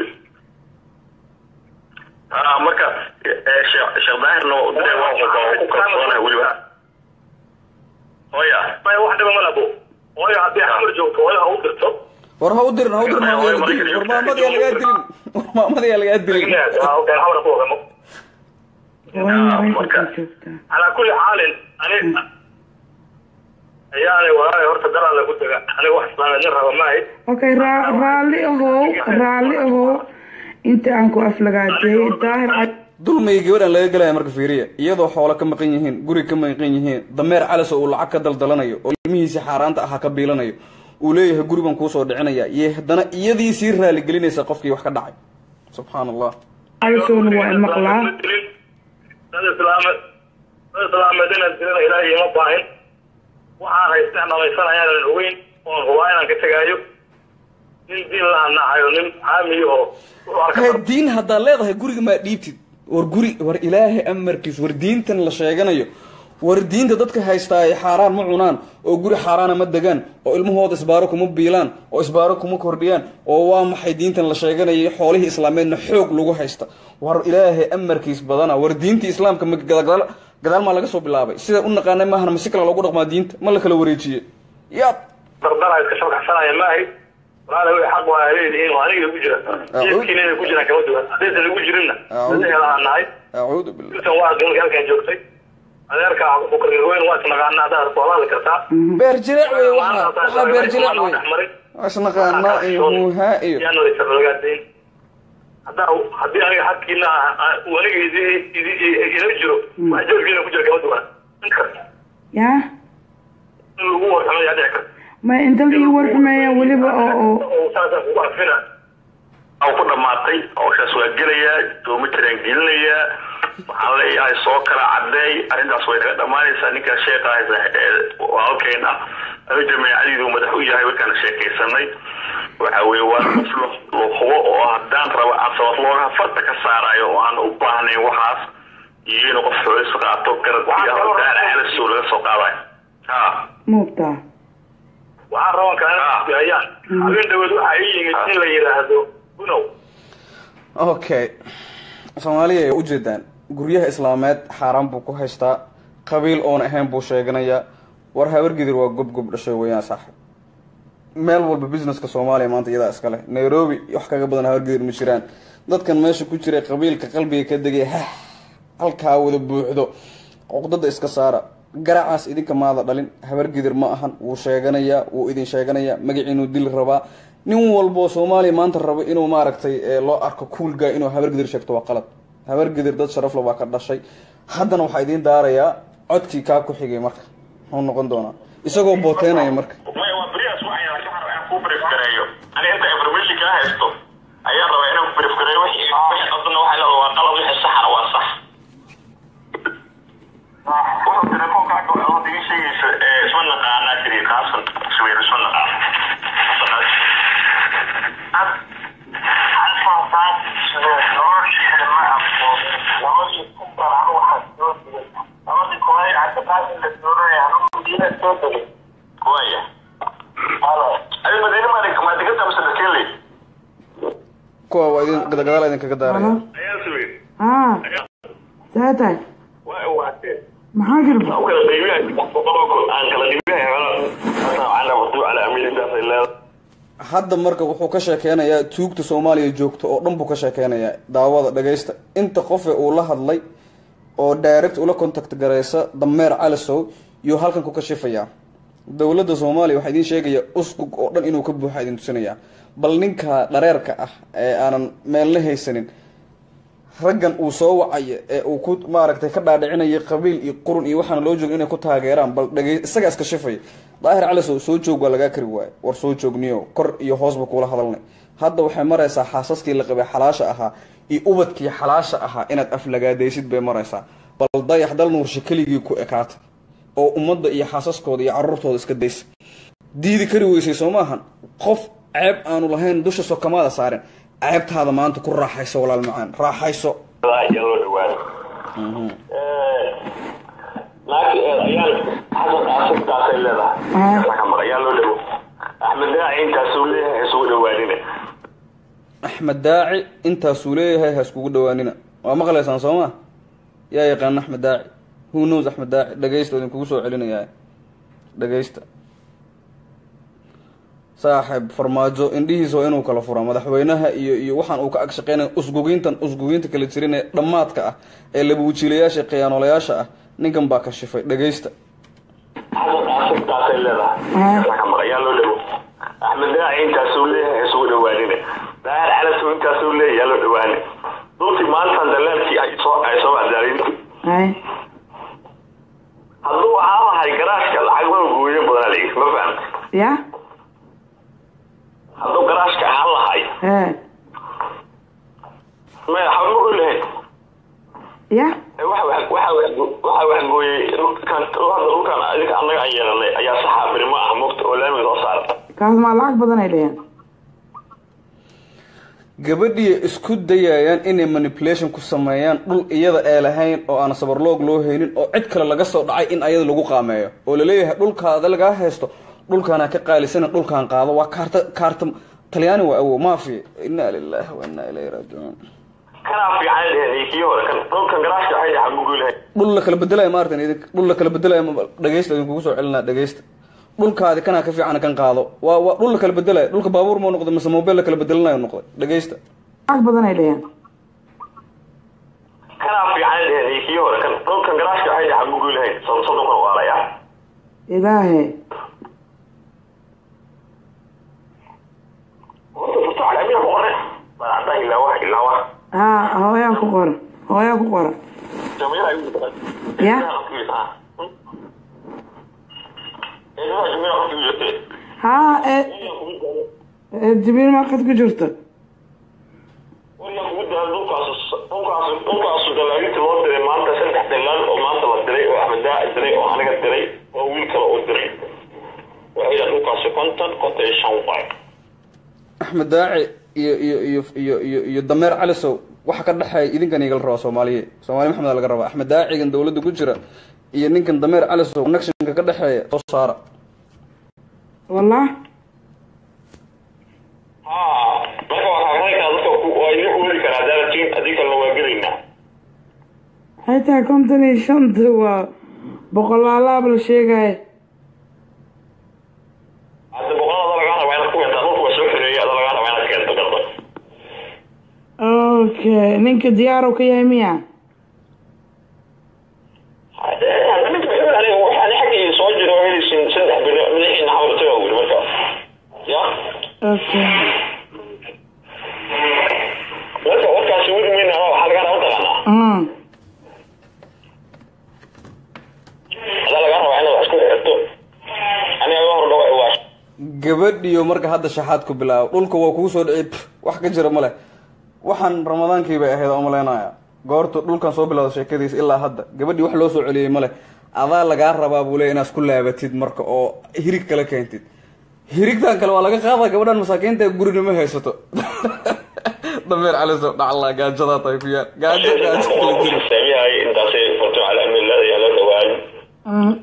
ah marka sheekh daahirna oo diray waa ku kalsoonaa waliba hooya may wax dhiba ma labo hooya hadii xamar joogto hooya u dirto war ha u dirin ha u dirin war maamad yaa laga dilin war maamad yaa laga dilin على كل حال أنا يعني وراي هرت درا لا قلت أنا واحد ما نرها معي أوكي را رالي أهو رالي أهو أنت عنكو أفلقاتي ظاهر dulmiga gabadhan laga galaya marka fiiriya iyadoo xoolo ka maqan yihiin guri ka maqan yihiin dameer calas oo lacag ka daldalanayo oo ilmihiisa xaaraanta aha ka biilanayo uu leeyahay guri baan ku soo dhicinaya iyo hadana iyadii si raali gelinaysa qofkii wax ka dhacay subhanallah alsoon waa maqlaa dad islaamad dad islaamadina dilada ilaahay ma baahin waxaan haystaa namaysanayaan weyn oo ruwaayaan ka tagaayo nin diin la nahayo nin caamiyo oo diin hada leedahay guriga ma dhiibtid war guri war ilaahay amarkiis war diintan la sheeganayo war diinta dadka haystaa ay xaraan ma cunaan oo guri xaraana ma dagaan oo ilmahooda isbaaro kuma biilaan oo isbaaro kuma kordhiyaan oo waa maxay diintan la sheeganayo xoolaha islaameedna xoog lagu haysta war ilaahay amarkiis badana war diinta islaamka ma gadaal gadaal ma laga soo bilaabay sida u naqaanay ma ahna masikala lagu dhaqmaa diinta ma la kala wareejiyay yaab dardara iska soo xasanaya maahay wala way xaq waa leeyihiin oo aniga ugu jira kiinay ku jiraan kama duwan hadii lagu jirina dadka la nahay a'uudu billahi inta waa dun halkan joogtay adeerka ku qarqarweyn waa naqaanaa dad walaal kartaa beer jilaac way waxa waxa beer jilaac way waxa naqaanaa iyo ha iyo yaano isarlagaadeen hada hadii aniga xaqina waniga idii idii ila jiro wax joogina ku jira kama duwan ya ugu warxamay adeerka ما أنت اللي ورحمة ولي بقى أو أو كنا معطي أو شاسوا الجلية تومتر الجلية وحالي هاي سوكر عدي أريد أسوي كذا ما يسألني كشيء هذا وأوكينا أرجع علي ذو مدحوية هاي وكان شيء كيسني وحوي وفلو هو وهدان ربع أصوات لورها فتك السعراء وأنا أباني وحاس يجينا قفوا سقاط توكر ويا هدان أهل السورة سقاط ها مبتع waxaan rabaa kana bixiyaan habeen dawad waxa ay yimid in la yiraahdo bunow okay Soomaaliya ay u jeedaan guryaha islaameed xaraan buu ku haystaa qabiil oon ahayn buu sheeganaya war habargidir waa gob gob dhashay weeyaan sax meel walba businesska Soomaaliya maanta iyada iska leh Nairobi wax kaga badan habargidir ma jiraan dadkan meesha ku jira qabiilka qalbiga ka dagay halka wada buuxdo uqdada iska saara garacaas idinka maada dhalin habargidir ma ahan wuu sheeganaya wuu idin sheeganaya magaciinu dil rabaa nin walbo Soomaaliya maanta rabo inuu maaragtay loo arko coolga inuu habargidir sheegto waa qalad habargidir dad sharaf leh waa ka dhashay haddana waxa idin daaraya codkii ka ku xigay marka oo noqon doona isagoo booteenaya marka way waa bariis waxa ay shahar aan ku brief gareeyo ani inta information ka haysto ayaa rabaa inaan ku brief gareeyo wixii wixii qadna waxa la waa qalad wixii sax ah waa sax wuxuu telefoon ka dhigay oo digay sheegaysa ee isma naqaanaa jiray kaasan sawir isma naqaan kuwa waa idin gadagadaal idin kaga daaraya ah saatay maxaa jirba hadda marka wuxuu ka sheekeynayaa tuugta Soomaaliya joogto oo dhan buu ka sheekeynayaa daawada dhageysta inta qof uu la hadlay oo direct ula contact gareysa dameer calasow iyo halkan ku ka shifaya dawladda Soomaaliya waxa idin sheegaya usqug oo dhan inuu ka buuxa idin tusinaya bal ninka dhareerka ah ee aanan meel la haysanin raggan uu soo wacay ee uu ku maaragtay ka dhaadhicinay qabiil iyo qurun iyo waxaan loo joogin inay ku taageeraan bal dhagay isaga iska shifay daahir cali soo soo joog waa laga kari waay war soo joogniyo kor iyo hoosba kula hadalnay hadda waxay maraysaa xaasaskii la qabay xalaasha ahaa iyo ubadkii xalaasha ahaa inaad af lagaadaysid bay maraysaa bal dayax dal nuur shakaligii ku ekaata oo ummadda iyo xaasaskooda iyo carruurtooda iska daysa diidi kari weysay Soomahan qof ceeb aanu lahayn dusha soo kamaada saareen ceebtaada maanta ku raaxayso walaal macaan raaxayso laakiin ayaan xasan qaasib taasay leedahay waxa magayaa loo dhawo Axmed Daaci intaasuu leeyahay isugu dhawaanina Axmed Daaci intaasuu leeyahay isugu dhawaanina waa maqlaysaan Soomaa yaa yaqaan Axmed Daaci who knows Axmed Daaci dhageysto idin kugu soo celinayaa dhageysta saaxiib farmaajo indhihiisa waa inuu kala furaa madaxweynaha iyo iyo waxaan uu ka ag shaqeynaya usgugintan usguginta kala jirin ee dhammaadka ah ee labuujiilayaasha khiyaanolayaasha ah ninkan baa kashifay dhagaysta taasay leedahay yaa loo dhawo axmed daaci intaasuu leeyahay isugu dhawaanine daahir calasuu intaasuu leeyahay yaa loo dhawaane dhulkii maalintan dalaalkii ay soo ay soo cadaalin hadduu ahaa lahay garaashka lacag waa gooyo badan la ma fahamtay ya hadduu garaashka ahaa lahay ee ma xamu u leeyahay ya waxa waxa waxa wax gooyay kan dhulkan adiga anaga ay yeelanay ayaa saxaabiri ma ah mugta oo laamiga soo saarta kaas ma lacag badan ay leeyahay gabadhii isku dayayaan inay manipulation ku sameeyaan dhul iyada ee lahayn oo aan sabar loog loo haynin oo cid kale laga soo dhacay in ayada lagu qaameeyo oo la leeyahay dhulkaada laga haysto dhulkaana ka qaalisan dhulkan qaado waa kaarta kaarta talyaani waa awo maafi inna lillahi wa inna ilayhi raaji'uun kana fiican leeyahay kii hore kan dhulkan garaashka ay xamugu leeyahay dhul la kala bedelayo maartan idin dhul la kala bedelayo dhageysta idin kugu soo celinaa dhageysta dhulkaadi kana ka fiican kan qaado waa waa dhul la kala bedelayo dhulka baabuur ma noqdo mise mobile la kala bedelanayo noqday dhageysta lacag badan ay leeyahay kana fiican leeyahay kii hore kan dhulkan garaashka ay xamugu leeyahay soo soo dhulka waalaya ilaahay ها هو يا كقرة هو يا كقرة يا ها الجميل ما قد كجرته أحمد داعي iyo iyo iyo iyo iyo iyo dameer calisow waxa ka dhaxay idinkan igal rabo Soomaaliye Soomaali maxamed laga rabo Axmed Daacigan dawladda ku jira iyo ninkan dameer calisow connectionka ka dhaxay soo saara wallah ah marka waxa ka dadka ku oo ay u weli kara daratiin adika la waagelayna hayta kontani shanta waa boqolaalaab la sheegay hadda boqolaalaab laga rabo inaad ku wada dhulku soo xireeyay laga rabo inaad keento garba okay ninka diyaar oo ka yahay miya hada ninka waxaan waxaan xaqii soo jiro helisin saddex bilo madaxina xawrtay oo wali marka ya okay marka warkaasi wadi meena waxa laga rabo taqana mm hada laga rabo inaad wax ku xirto aniga hor dhaw ay waas gabadhiyo marka hadda shaxaad ku bilaabo dhulka waa kugu soo dhicib wax ka jira male waxaan ramadaankii bay ahayd oo maleynaya goorto dhulkan soo bilowday sheekadiisa ilaa hadda gabadhii wax loo soo celiyay male adaa laga rabaa buu leeyahay inaad isku laabatid marka oo hirig kala keentid hirigtan kale waa laga qaadaa gabadhan masaakiinta guriga ma haysato dameer caliso dhacla gaajada tay ku yaa gaajo gaajo kala jiro sameeyay intaas ay foto ala amilla ya la dhawaan mm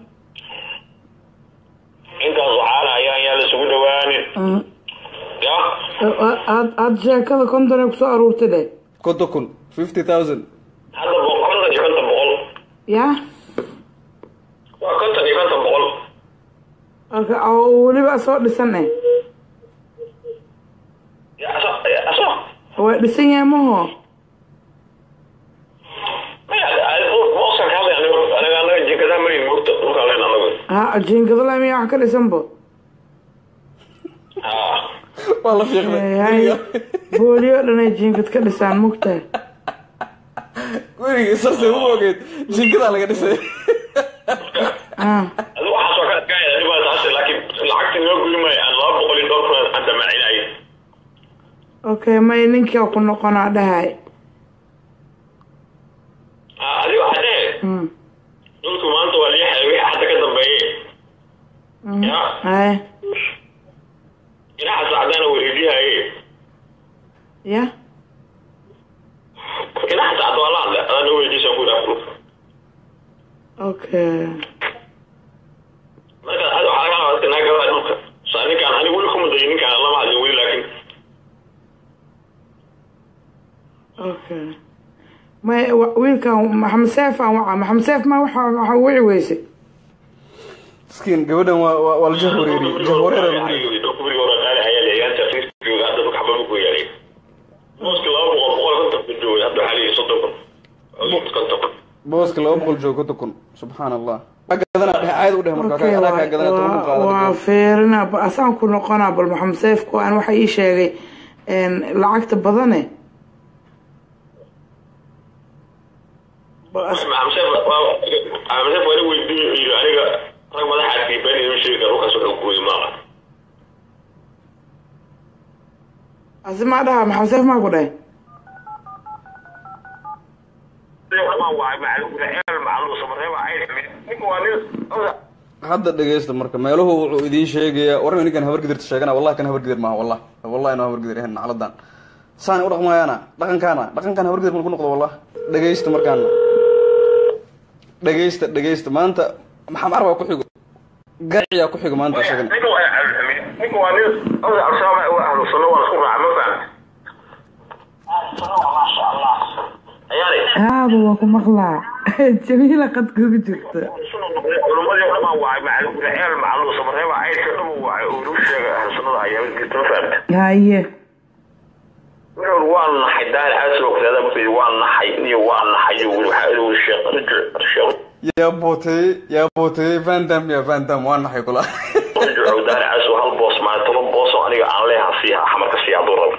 intaas waxaana ayaa yaa la isugu dhawaanin mm ya ad ad sheekada kontani ku soo aruurtay konton kun fifty thousand hadda boqol iyo konton boqol ya waa konton iyo konton boqol okay oo waliba soo dhisanay ya aso aso waa dhisan yahay maho maya ay oo soo kale aniga aniga aniga jikada marin murto dhulka leen anagu ha jinkada la miyaa wax ka dhisan bo ha wala fiiqday booliyo dhanay jinkad ka dhisaan mugtaa guriga sarse u ogeed jinkada laga dhisay ah adu waxa soo ka gaayay adiga taas laakiin lacagta loo gulmay aan laba boqol iyo dhowr kun anta macinay okay may ninka ku noqonaa dhahay ah adiga hade mm dhulku maanta waa leeyahay wixii hadda ka dambeeyay ya ay ina xasaadana waridiyahay ya ina xasaad wala la ana weydiisan ku dhaafo okay marka hada waxa laga rabaa inaa gabadha dhulka saaninkan anigu weli kuma dayin ninkan lama hadlin weli laakiin okay may wiilkan maxamed seef aan waxa maxamed seef ma waxa waxa wici weysay مسكين gabadhan waa waa la jahwareeri jahwareer بوسك لو بقول جو كتكون سبحان الله قدنا عايد وده مركا كلا قدنا تقول قاعد وفيرنا أسان كنا قنا بالمحمد سيف كو أنا وحي شيء إن لعقت بدنه بس محمد سيف محمد سيف وين ويدي يعني رغم هذا حكي بني مش يقدروا كسر كوي ما أسمع ده محمد سيف ما قده hadda dhageysta marka meeluhu wuxuu idin sheegaya waran ninkan habar gidirta sheegana wallahi kan habar gidir ma wallahi wallahi inuu habar gidir yahay nacladan saan u dhaqmayana dhaqankaana dhaqankan habar gidir ku noqdo wallahi dhageysta markaan dhageysta dhageysta maanta maxam arba ku xigo gaciya ku xigo maanta sheegana ninka waa nin oo arsama oo ahlu sunna wal quraan ma fahmi ma sha Allah هذا هو مخلع جميلة قد كنت جرت ولماذا يقول ما وعي مع العيال مع الصبر هو عايش كلهم وعي ولوش سنة عيال قلت ما فهمت هاي والله حدان حسوا كذا بفي والله حيني والله حيو وحلو الشيخ رجع رجع يا بوتي يا بوتي فاندم يا فاندم وانا حيقول رجعوا دار عسوا هالبوس مع طلب بوس وانا عليها فيها حمرك فيها ضرر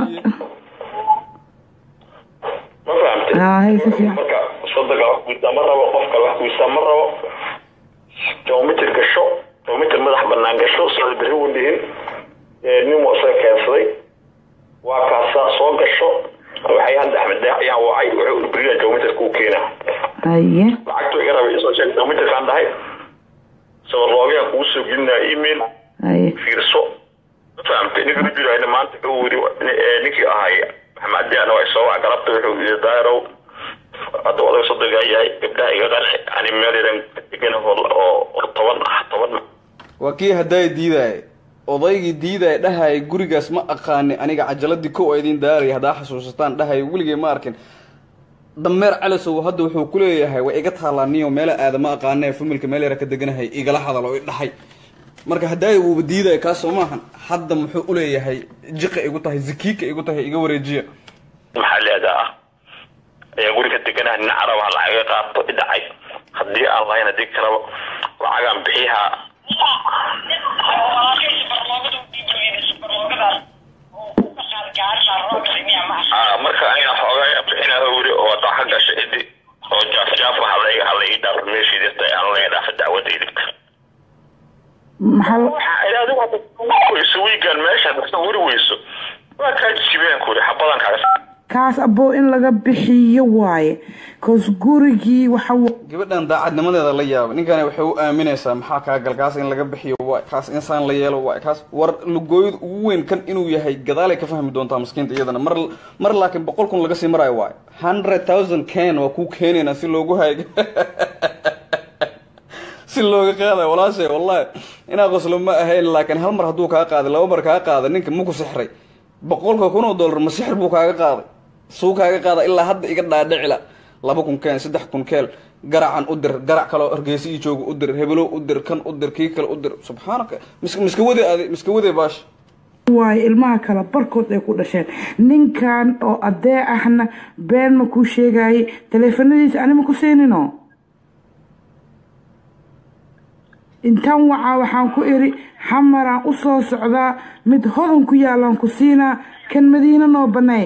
ما فهمت اه هي فيها صدق ويستمر وقفك الواحد ويستمر جومتر قشو جومتر مدح بنان قشو صار بريو اللي نيم وصل كاسري وكاسا صون قشو وحي عند احمد يا وعي بريو جومتر كوكينا ايه لعقته يقرا بيسوشيال جومتر كان ده سو روغيا كوسو جلنا ايميل ايه في رسو فهمت نيجي نجي هنا ما انت تقولي نيجي هاي محمد أنا وإسوا قربت وحول دايرو هذا وضع صدق جاي يبدأ يقدر يعني مالي يمكن هو طبعا طبعا وكي هداي ديدا odaygii diiday dhahay gurigaas ma aqaani aniga cajaladii ko eedin daaray hadaa xasuustaan dhahay wiligay ma arkin dameer calasow hadda wuxuu ku leeyahay way iga taalaaniyo meel aad ma aqaanay familka meel yar ka deganahay igala hadalo oo dhahay marka haday uu diiday ka soo maahan hadda muxuu u leeyahay jiqa igu tahay zakiika igu tahay iga wareejiya maxalada ayaa guriga deganahay in carab hal ay qaabto idacay hadii Allah ina dikrabo lacagan bixiha ah marka ayna xoogay ina hawri oo taxan gashay idi oo jaaf jaaf waxa laga hadlay dar meeshii aan leeyahay dacwadayda محل هذا هو يسوي كان ماشي تصور ويسو ما كان شيبان كوري حبلان كاس كاس ابو ان laga bixiyo waaye koos gurigi waxa gabadhan daacadnimadeeda la yaab ninkan wuxuu u aaminaysaa maxaa ka galkaas in laga bixiyo waa kaas insaan la yeelo waa kaas war lugooyid ugu weyn kan inuu yahay gadaal ay ka fahmi doontaa miskiinta iyadana mar mar laakiin boqol kun laga sii marayo waa one hundred thousand can waa ku keenayna si loogu haygo si looga qaaday walaashay wallahi ina qoslo ma ahayn laakiin hal mar haduu ka qaaday laba mar ka qaaday ninka ma ku sixray boqolka kun oo dollar ma sixir buu kaaga qaaday suu kaaga qaaday ilaa hadda iga dhaadhicila laba kun keen saddex kun keel garacan u dir garac kale oo argeysi joogo u dir hebelo u dir kan u dir kii kale u dir subhanaka miska wadi aad miska wadi baash waay ilmaha kala barkood ay ku dhasheen ninkan oo adee ahna been ma ku sheegay teleefanadiisa anima ku seenino intaan waxa waxaan ku iri xamaraan u soo socdaa mid hodan ku yaalan ku siina kan madiina noo banay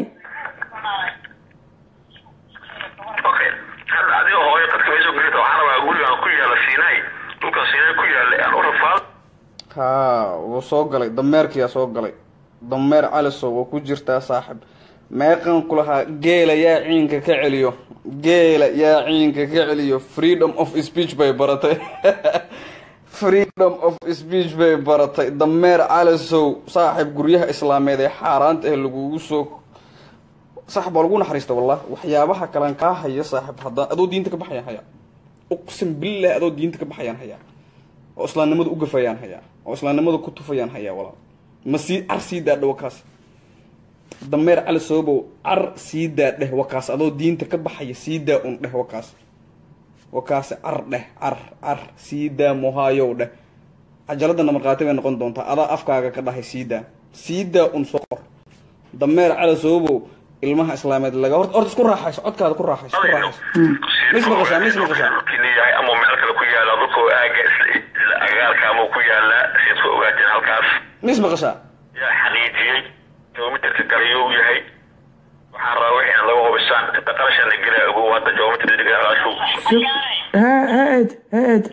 okay hada adiga hooyo qad kamayso gurita waxaan rabaa guriga ku yaala siinay dhulka siinay ku yaala aan u rafaad ha wuu soo galay dameerkiya soo galay dameer calasow oo ku jirtaa saaxib meeqan kulaha geela yaa ciinka ka celiyo geela yaa ciinka ka celiyo freedom of speech bay baratay freedom of speech bay baratay dameer calasow saaxib guryaha islaameed ee xaaraanta ee lagu soo saaxib lagu naxariista wallah waxyaabaha kale ka haya saaxib hada adoo diinta ka baxayaan haya uqsim billah adoo diinta ka baxayaan haya oo islaamnimadu u gafayaan haya oo islaamnimadu ku tufayaan haya wala masi arsiida dhawkaas dameer calasow ar siida dheh wakaas adoo diinta ka baxaya siida un dheh wakaas wakaas ar dheh ar ar siida muhayo dheh ajaladana marqaatay ay noqon doontaa ada afkaaga ka dhahay siida siida un soo dameer calasow ilmaha islaameed laga horta horta isku raaxayso codkaada ku raaxayso ku raaxayso mis maqashaa mis maqashaa yahay ama meel kale ku yaala dadku aaga isla agaarka ama ku yaala siad ku ogaateen halkaas mis maqashaa yaa xaqiijiyey joomitarka galiyuu yahay waxaan rabaa wixii aan laga hubisaan inta qarashan la gelaa ogow hadda joomitarka galaashu ha haad haad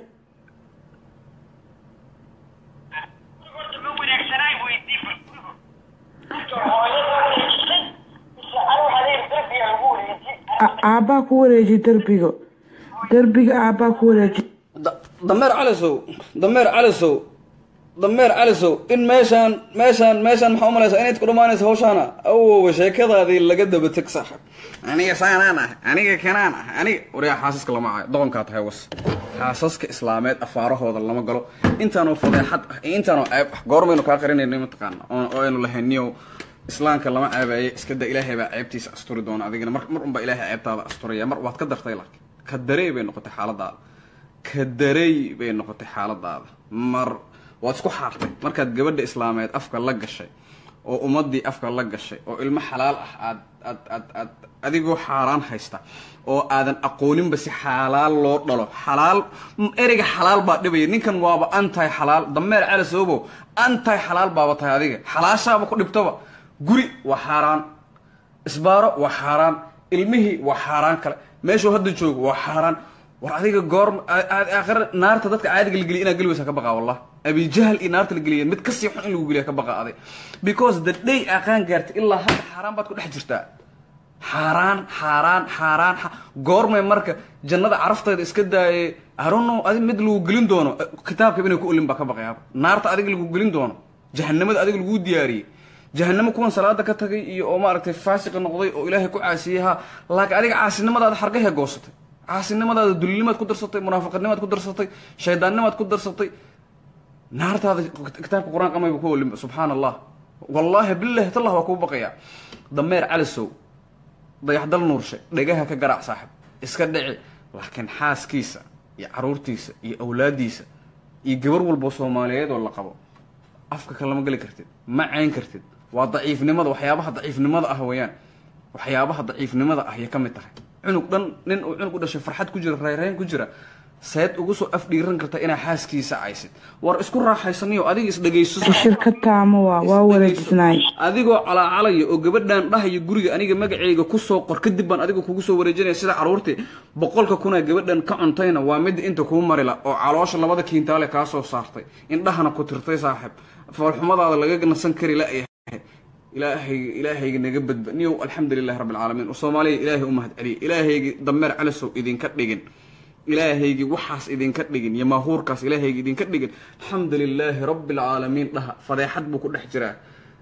aabbaa ku wareeji derbiga derbiga aabbaa ku wareeji dameer calisow dameer calisow dameer calisow in meeshaan meeshaan meeshaan maxaa u malaysaa inayd ku dhammaanaysa hawshaana awowa sheekadaadii laga daba teg saaxib aniga saanaan ah aniga kanaan ah aniga waryaa xaasaska lama cayo doqonkaa tahay was xaasaska islaameed afaarahooda lama galo intaanoo fadeexad ah iyo intaanoo ceeb ah goormaynu kaa qarinayno mataqaana oo aynu lahaniyow islaamka lama caabaye iska da ilaahay baa ceebtiisa asturi doona adigana mar mar unbaa ilaahay ceebtaada asturaya mar waad ka dartay laakiin ka darey bay noqotay xaaladaada ka darey bay noqotay xaaladaada mar waad isku xaartay markaad gabadha islaameed afka la gashay oo ummadii afka la gashay oo ilmo xalaal ah aad aad aad aad adigoo xaaraan haysta oo aadan aqooninba si xalaal loo dhalo xalaal ereyga xalaal baa dhibaya ninkan waaba antahay xalaal dameer calasoobo antahay xalaal baaba tahay adiga xalaashaaba ku dhibtaba guri waa xaaraan isbaaro waa xaaraan ilmihii waa xaaraan kale meeshuu hadda joogo waa xaaraan war adiga goor aakhir naarta dadka caadiga la geliya inaad geli waysaa ka baqa wallah abi jahl iyo naarta la geliya mid kasii xun in lagu geliya ka baqa aday because the day aqaan gaartay ilaa hadda xaaraan baad ku dhex jirtaa xaaraan xaaraan xaaraan goormay marka jannada carafteeda iska daayay I don't know adi mid lagu gelin doono kitaabka inay ku olin baa ka baqayaaba naarta adiga lagu gelin doono jahannamada adiga lagu diyaariyey jahannamo kuwan salaada ka tagay iyo oo maaragtay faasiq noqday oo ilaahay ku caasiyaha laakiin adiga caasinimadaada xargaha goosatay caasinimadaada dullimaad ku darsatay munaafiqadnimaad ku darsatay shaydaannimaad ku darsatay naartaada kitaabka qur-aanka amayba ku olin subxaana allah wallaahi billahi tallah waa kuu baqayaa dameer calisow dayaxdal nuurshe dhegaha ka garaac saaxib iska dhici laakiin xaaskiisa iyo caruurtiisa iyo awlaadiisa iyo gabar walbo soomaaliyeed oo la qabo afka kale ma geli kartid ma cayn kartid waa daciifnimada waxyaabaha daciifnimada ah weeyaan waxyaabaha daciifnimada ah ayay ka mid tahay cunug dhan nin uu cunug u dhashay farxad ku jira reereen ku jira seed ugu soo afdhiiran karta inaa xaaskiisa caysid war isku raaxaysaniyo adiga isdhegayso shirkad taamo waa waa wareejisnaay adigoo calaacalaya oo gabadhan dhahayo guriga aniga magacayga ku soo qor kadib baan adiga kugu soo wareejinaya sida caruurtii boqolka kuna gabadhan ka cuntayna waa mid inta kuu marila oo caloosha labada kiintaale kaa soo saartay indhahana ku tirtay saaxib foolxumadaada laga nasan kari la'yahay ilaahay ilaahayga naga badba niyow alxamdulilahi rabbi alcaalamiin oo soomaaliya ilaahay u mahad celiya ilaahaygi dameer calisow idinka dhigin ilaahaygi waxaas idinka dhigin iyo maahuurkaas ilaahaygi idinka dhigin alxamdulilaahi rabbi alcaalamiin dhaha fadeexad buu ku dhex jiraa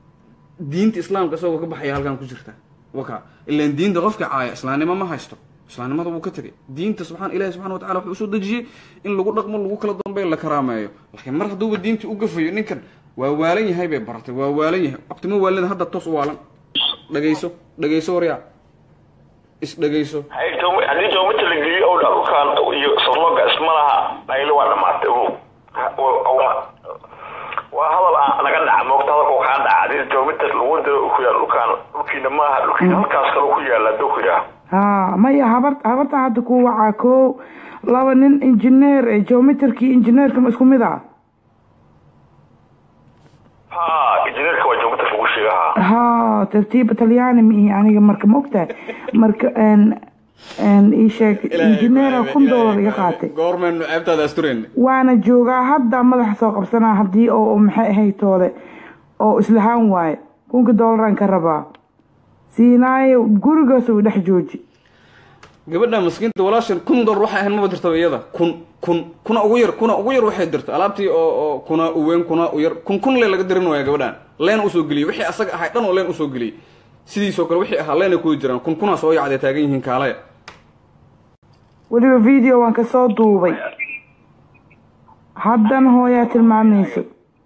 diinta islaamka isagoo ka baxaya halkan ku jirta waka ilaan diinta qofka caaya islaamnimo ma haysto islaamnimada wuu ka tegay diinta subxaan ilaahi subxana watacala wuxuu usoo dejiyey in lagu dhaqmo lagu kala dambeeyo la karaameeyo laakiin mar hadduuba diintii u gafayo ninkan waa waalan yahay bay baratay waa waalan yahay waqtimo waalida hadda toos u waalan dhagayso dhagayso waryaa is dhagayso haddii joomita la geliyo ow dhulkaan iyo sarlooga isma laha naylo waa dhamaatay waa hadal aan naga dhaca moogta hadalka kaa dhaca haddii joomita lagu diro ku yaal dhulkaan dhulkiina maaha dhulkiina halkaas kale ku yaala hadduu ku yidhaha haa maya habar habarta hadda ku wacaa koo laba nin injineer ee geometerkii injineerka ma isku mid ah haa injineerka waa geometerka ugu sheegahaa haa tartiiba talyaani mihi aniga marka ma ogtahay marka n n ii sheeg injineera kun doolar iga qaatay goormaynu ceebtaada astureen waana joogaa hadda madaxa soo qabsanaa haddii oo maxay ahayd toole oo islahaan waaye kunka doolaraan ka rabaa siinaayo gurigaas uu dhex jooji gabadha maskiinta walaashan kun doolar waxay ahayn maba dirtaba iyada kun kun kuna ugu yar kuna ugu yar waxay dirta alaabtii oo oo kuna uweyn kuna u yar kun kun le laga dirin waaya gabadhan leen usoo geliyey wixii asaga ahay dhan oo leen usoo geliyey sidiisoo kale wixii ahaa leena kuwa jiraan kun kuna soo yacday taagan yihiin kaalaya weliba video waan ka soo duubay haddan hooyaa tilmaamayso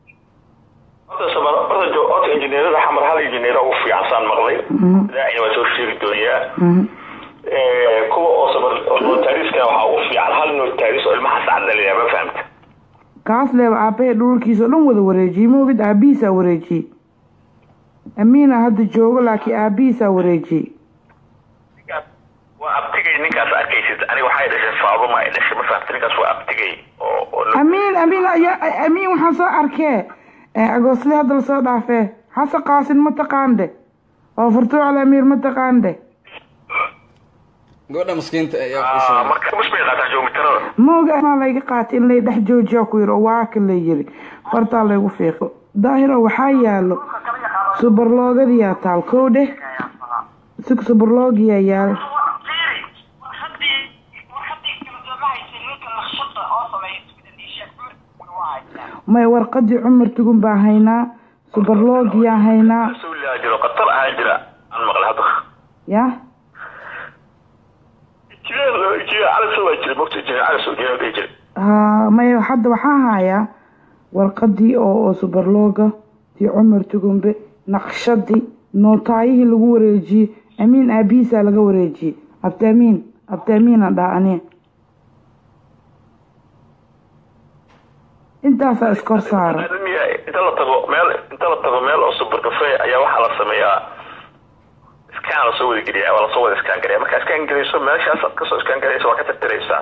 horta injineerada xamar hal injineer ugu fiicansaan maqlay daacina waa soo sheegi dooniyaa kuwa oo notaariska waxaa ugu fiican hal notaaris oo ilmaha sacdalaya ma fahamta kaas leeba aabbahe dhulkiisa o dhan wada wareejiyey moogid aabihiisaa wareejiyey amiina hadda joogo laakiin aabihiisaa wareejiyey waa abtigay ninkaas arkaysid aniga waxay dhashay faaduma ay dhashay ma fahamtay ninkaas waa abtigay oo amiin amiin amiin waxaan soo arkee agoosle hadda lasoo dhaafee xasan qaasin ma taqaande oo fartuucal amiir ma taqaande gabadha maskiinta ayaa marka musbay qaataan joogmitarada mooga maa layga qaatay in lay dhex joojiya ku yiri oo waa ka la yiri fartaa laygu fiiqo daahiro waxaa yaalo subarloogadiyaa taal kow dheh si subarloogiyaa yaalo may warqadii cumar tugun baa haynaa subarloogiyaa haynaa ya ha may hadda waxaa hayaa warqadii oo oo subarlooga tii cumar tugumbe naqshadii nootaayihii lagu wareejiyey amiin aabihiisaa laga wareejiyey abti amiin abti amiina dhaa aniga intaasaa iskor saara inta la tago meel inta la tago meel oo super cafe ayaa waxaa la sameeyaa iskaan lasoo wada geliyaa waa lasoo wada iskaan geliyaa markaa iskaan gelayso meeshaas kasoo iskaan galayso waa ka tirtiraysaa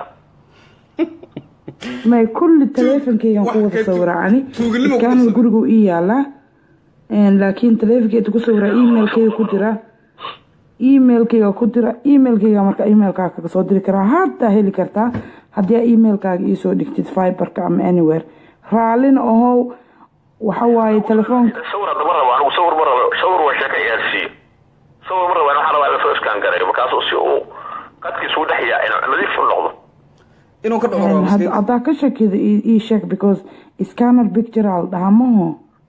may kulli taleefonkeygan ku wada sawiraa ani iskaanal gurigu ii yaalaa laakiin taleefonkeeda ku sawiraa emailkeyga ku jira emailkeyga ku dira emailkeyga marka emailkaaga kaga soo diri karaa haddaa heli kartaa haddii aa emailkaaga iisoo dhigtid fiberka ama anywhere raallina ahow waxa waaye telefoonka sawir hadda ma rabo anigu sawir ma rabo sawir waa sheeka ciyaarsiiyo sawir ma rabo waxaa rabaa inuu iskaan gareeyo markaasuu si uu qadkiisu u dhexyaa inuu nadiif u noqdo inuu ka dhaco haddaa ka shakida ii sheeg because scanner picture al dhahamaho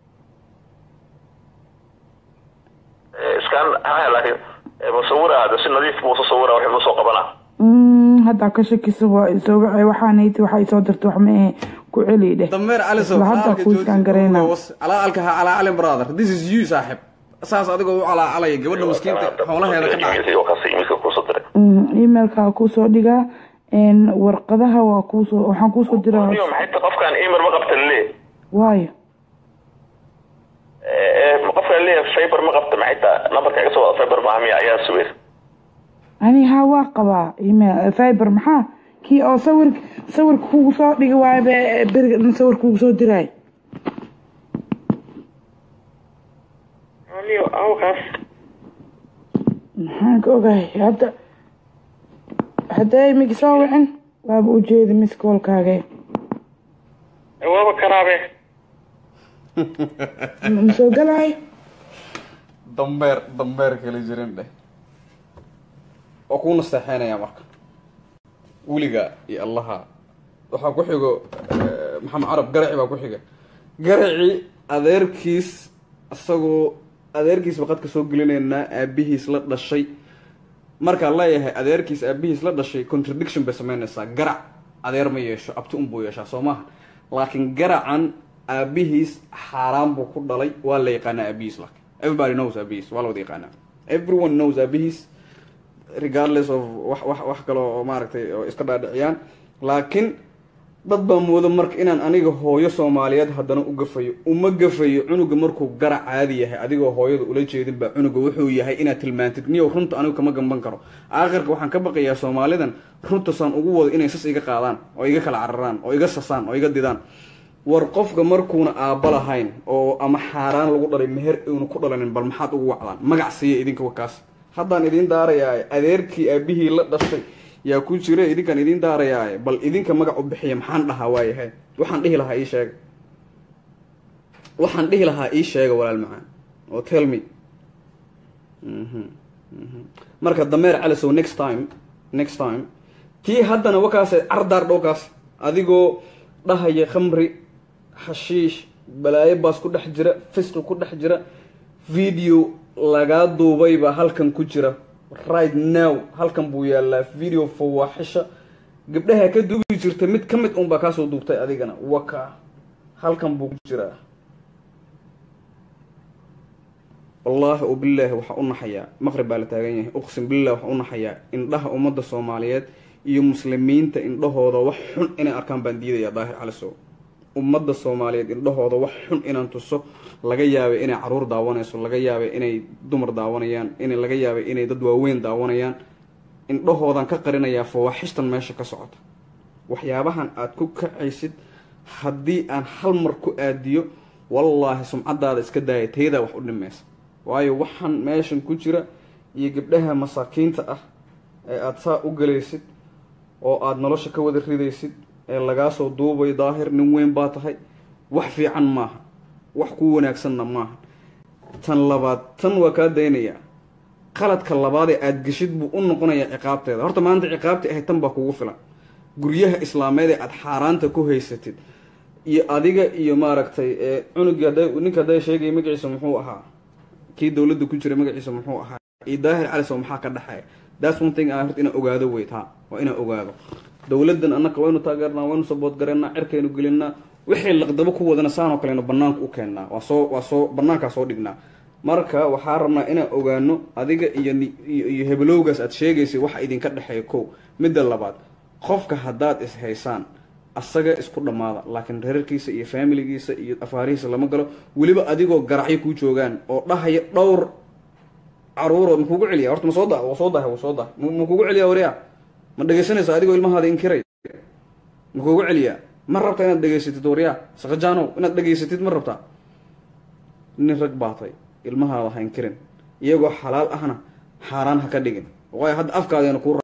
scan haa laakiin musawira hada si nadiif buu soo sawira wuxuu soo qabanaa haddaa ka shakiso waa isoo waxaanayti waxa isoo dirtay wax ma ahe ku celi dheh dameer cali soo hadda ku iskaan gareena ala alka ha ala ali brother this is you saaxib saas adigoo u ala alay gabadha miskiinta xoolaheeda ka dhacay emailka ku soo dhigaa in warqadaha waa ku soo waxaan ku soo diraa iyo maxay qofkan email ma qabtan lee waayo ee qofkan lee fiber ma qabta maxay numberka iga soo fiber ma ahmiya ayaa suweer ani haa waa qabaa email fiber maxaa kii oo sawir sawir kugu soo dhigi waayo beriga sawir kugu soo diray ani awkaas maxaan ka ogahay hadda hadday migi soo wicin waaba u jeedi miskoolkaage waaba karaabe ma soo galaay dambeer dambeer kala jirin dheh oo kuu nasteexeynaya marka weliga iyo allaha waxaa ku xigo maxamed carab garaci baa ku xiga garaci adeerkiis isagoo adeerkiisba qadka soo gelinaynaa aabihiis la dhashay markaan leeyahay adeerkiis aabihiis la dhashay contradiction bay sameynaysaa garac adeer ma yeesho abti unbuu yeeshaa soo maaha laakiin garacan aabihiis xaaraan buu ku dhalay waa la yaqaanaa aabihiis laakiin everybody knows aabihiis waa la wada yaqaanaa everyone knows aabihiis regardless of wax wax wax kale oo maaragtay oo iska dhaadhiciyaan laakiin dad baa moodo marka inaan aniga hooyo Soomaaliyeed haddana u gafayo uma gafayo cunuga markuu garac caadi yahay adigoo hooyada ula jeedin baa cunuga wuxuu yahay inaad tilmaantid niyo runta anigu kama gamban karo aakhirka waxaan ka baqayaa Soomaalidan runta san ugu wado inay sas iga qaadaan oo iga kala cararaan oo iga sasaan oo iga didaan war qofka markuuna aaba lahayn oo ama xaaraan lagu dhalay meher uu ku dhalanin bal maxaad ugu wacdaan magac siiya idinka wakaas haddaan idin daarayaa adeerkii aabihii la dhashay yaa ku jira idinkan idin daarayaa bal idinka magac u bixiya maxaan dhahaa waayahay waxaan dhihi lahaa ii sheeg waxaan dhihi lahaa ii sheega walaal macaan oo tell me mhm mhm marka dameer cali so next time next time tii haddana wakaas ardaar dhowkaas adigoo dhahaya khamri xashiish balaayo baas ku dhex jira fisqi ku dhex jira video laga duubay ba halkan ku jira right now halkan buu yaalaa video fawaaxisha gabdhaha ka duubi jirtay mid ka mid un baa kaasoo duubtay adigana waka halkan buu ku jiraa wallaahi ubilaahi waxaa u naxayaa maqrib baa la taagan yahay uqsim billah waxaa u naxayaa indhaha ummadda Soomaaliyeed iyo muslimiinta indhahooda wax xun inay arkaan baan diidayaa daahir cali sow ummadda Soomaaliyeed indhahooda wax xun inaan tuso laga yaabay inay caruur daawanayso laga yaabay inay dumar daawanayaan in laga yaabay inay dad waaweyn daawanayaan indhahoodan ka qarinayaa fawaaxishtan meesha ka socota waxyaabahan aad ku kacaysid haddii aan hal mar ku aadiyo wallaahi sumcadaada iska daaya tayada wax u dhimaysa waayo waxaan meeshan ku jira iyo gabdhaha masaakiinta ah ee aad saa u galaysid oo aad nolosha ka wada ridaysid ee lagaa soo duubay daahir nin weyn baa tahay wax fiican maaha wax ku wanaagsanna maaha tan labaad tan waa kaa daynayaa qaladka labaad ee aad geshid buu u noqonayaa ciqaabteeda horta maanta ciqaabtii ahayd tan baa kugu filan guryaha islaameed ee aad xaaraanta ku haysatid iyo adiga iyo maaragtay cunugii hadday ninka hadday sheegay magaciisa muxuu ahaa kii dowladda ku jiray magaciisa muxuu ahaa iyo daahir cali sow maxaa ka dhaxeeya that's one thing aan horta inaan ogaado wey taa waa inaan ogaado dowladdan annaka waynu taageernaa waynu sabood gareennaa cirkaynu gelinaa wixii laqdabo ku wadana saanoo kalenu bannaanka u keennaa waa soo waa soo bannaankaa soo dhignaa marka waxaa rabnaa inaan ogaano adiga iyo iyo hebelowgaas aad sheegaysay waxa idinka dhexeeya kow midda labaad qofka haddaad is haysaan asaga isku dhammaada laakiin reerkiisa iyo faamiligiisa iyo afaarihiisa lama galo weliba adigoo garacyo kuu joogaan oo dhahaya dhowr caruuro ma kugu celiya horta ma soo daa waa soo dahay waa soo daa ma kugu celiyaa wariya ma dhegaysanaysa adigoo ilmahaada inkiray ma kugu celiyaa ma rabta inaad dhegaysatid wariya saqajaanow inaad dhegaysatid ma rabtaa nin rag baatay ilmahaada ha inkirin iyagoo xalaal ahna xaaraan ha ka dhigin waayo hadda afkaadeena ku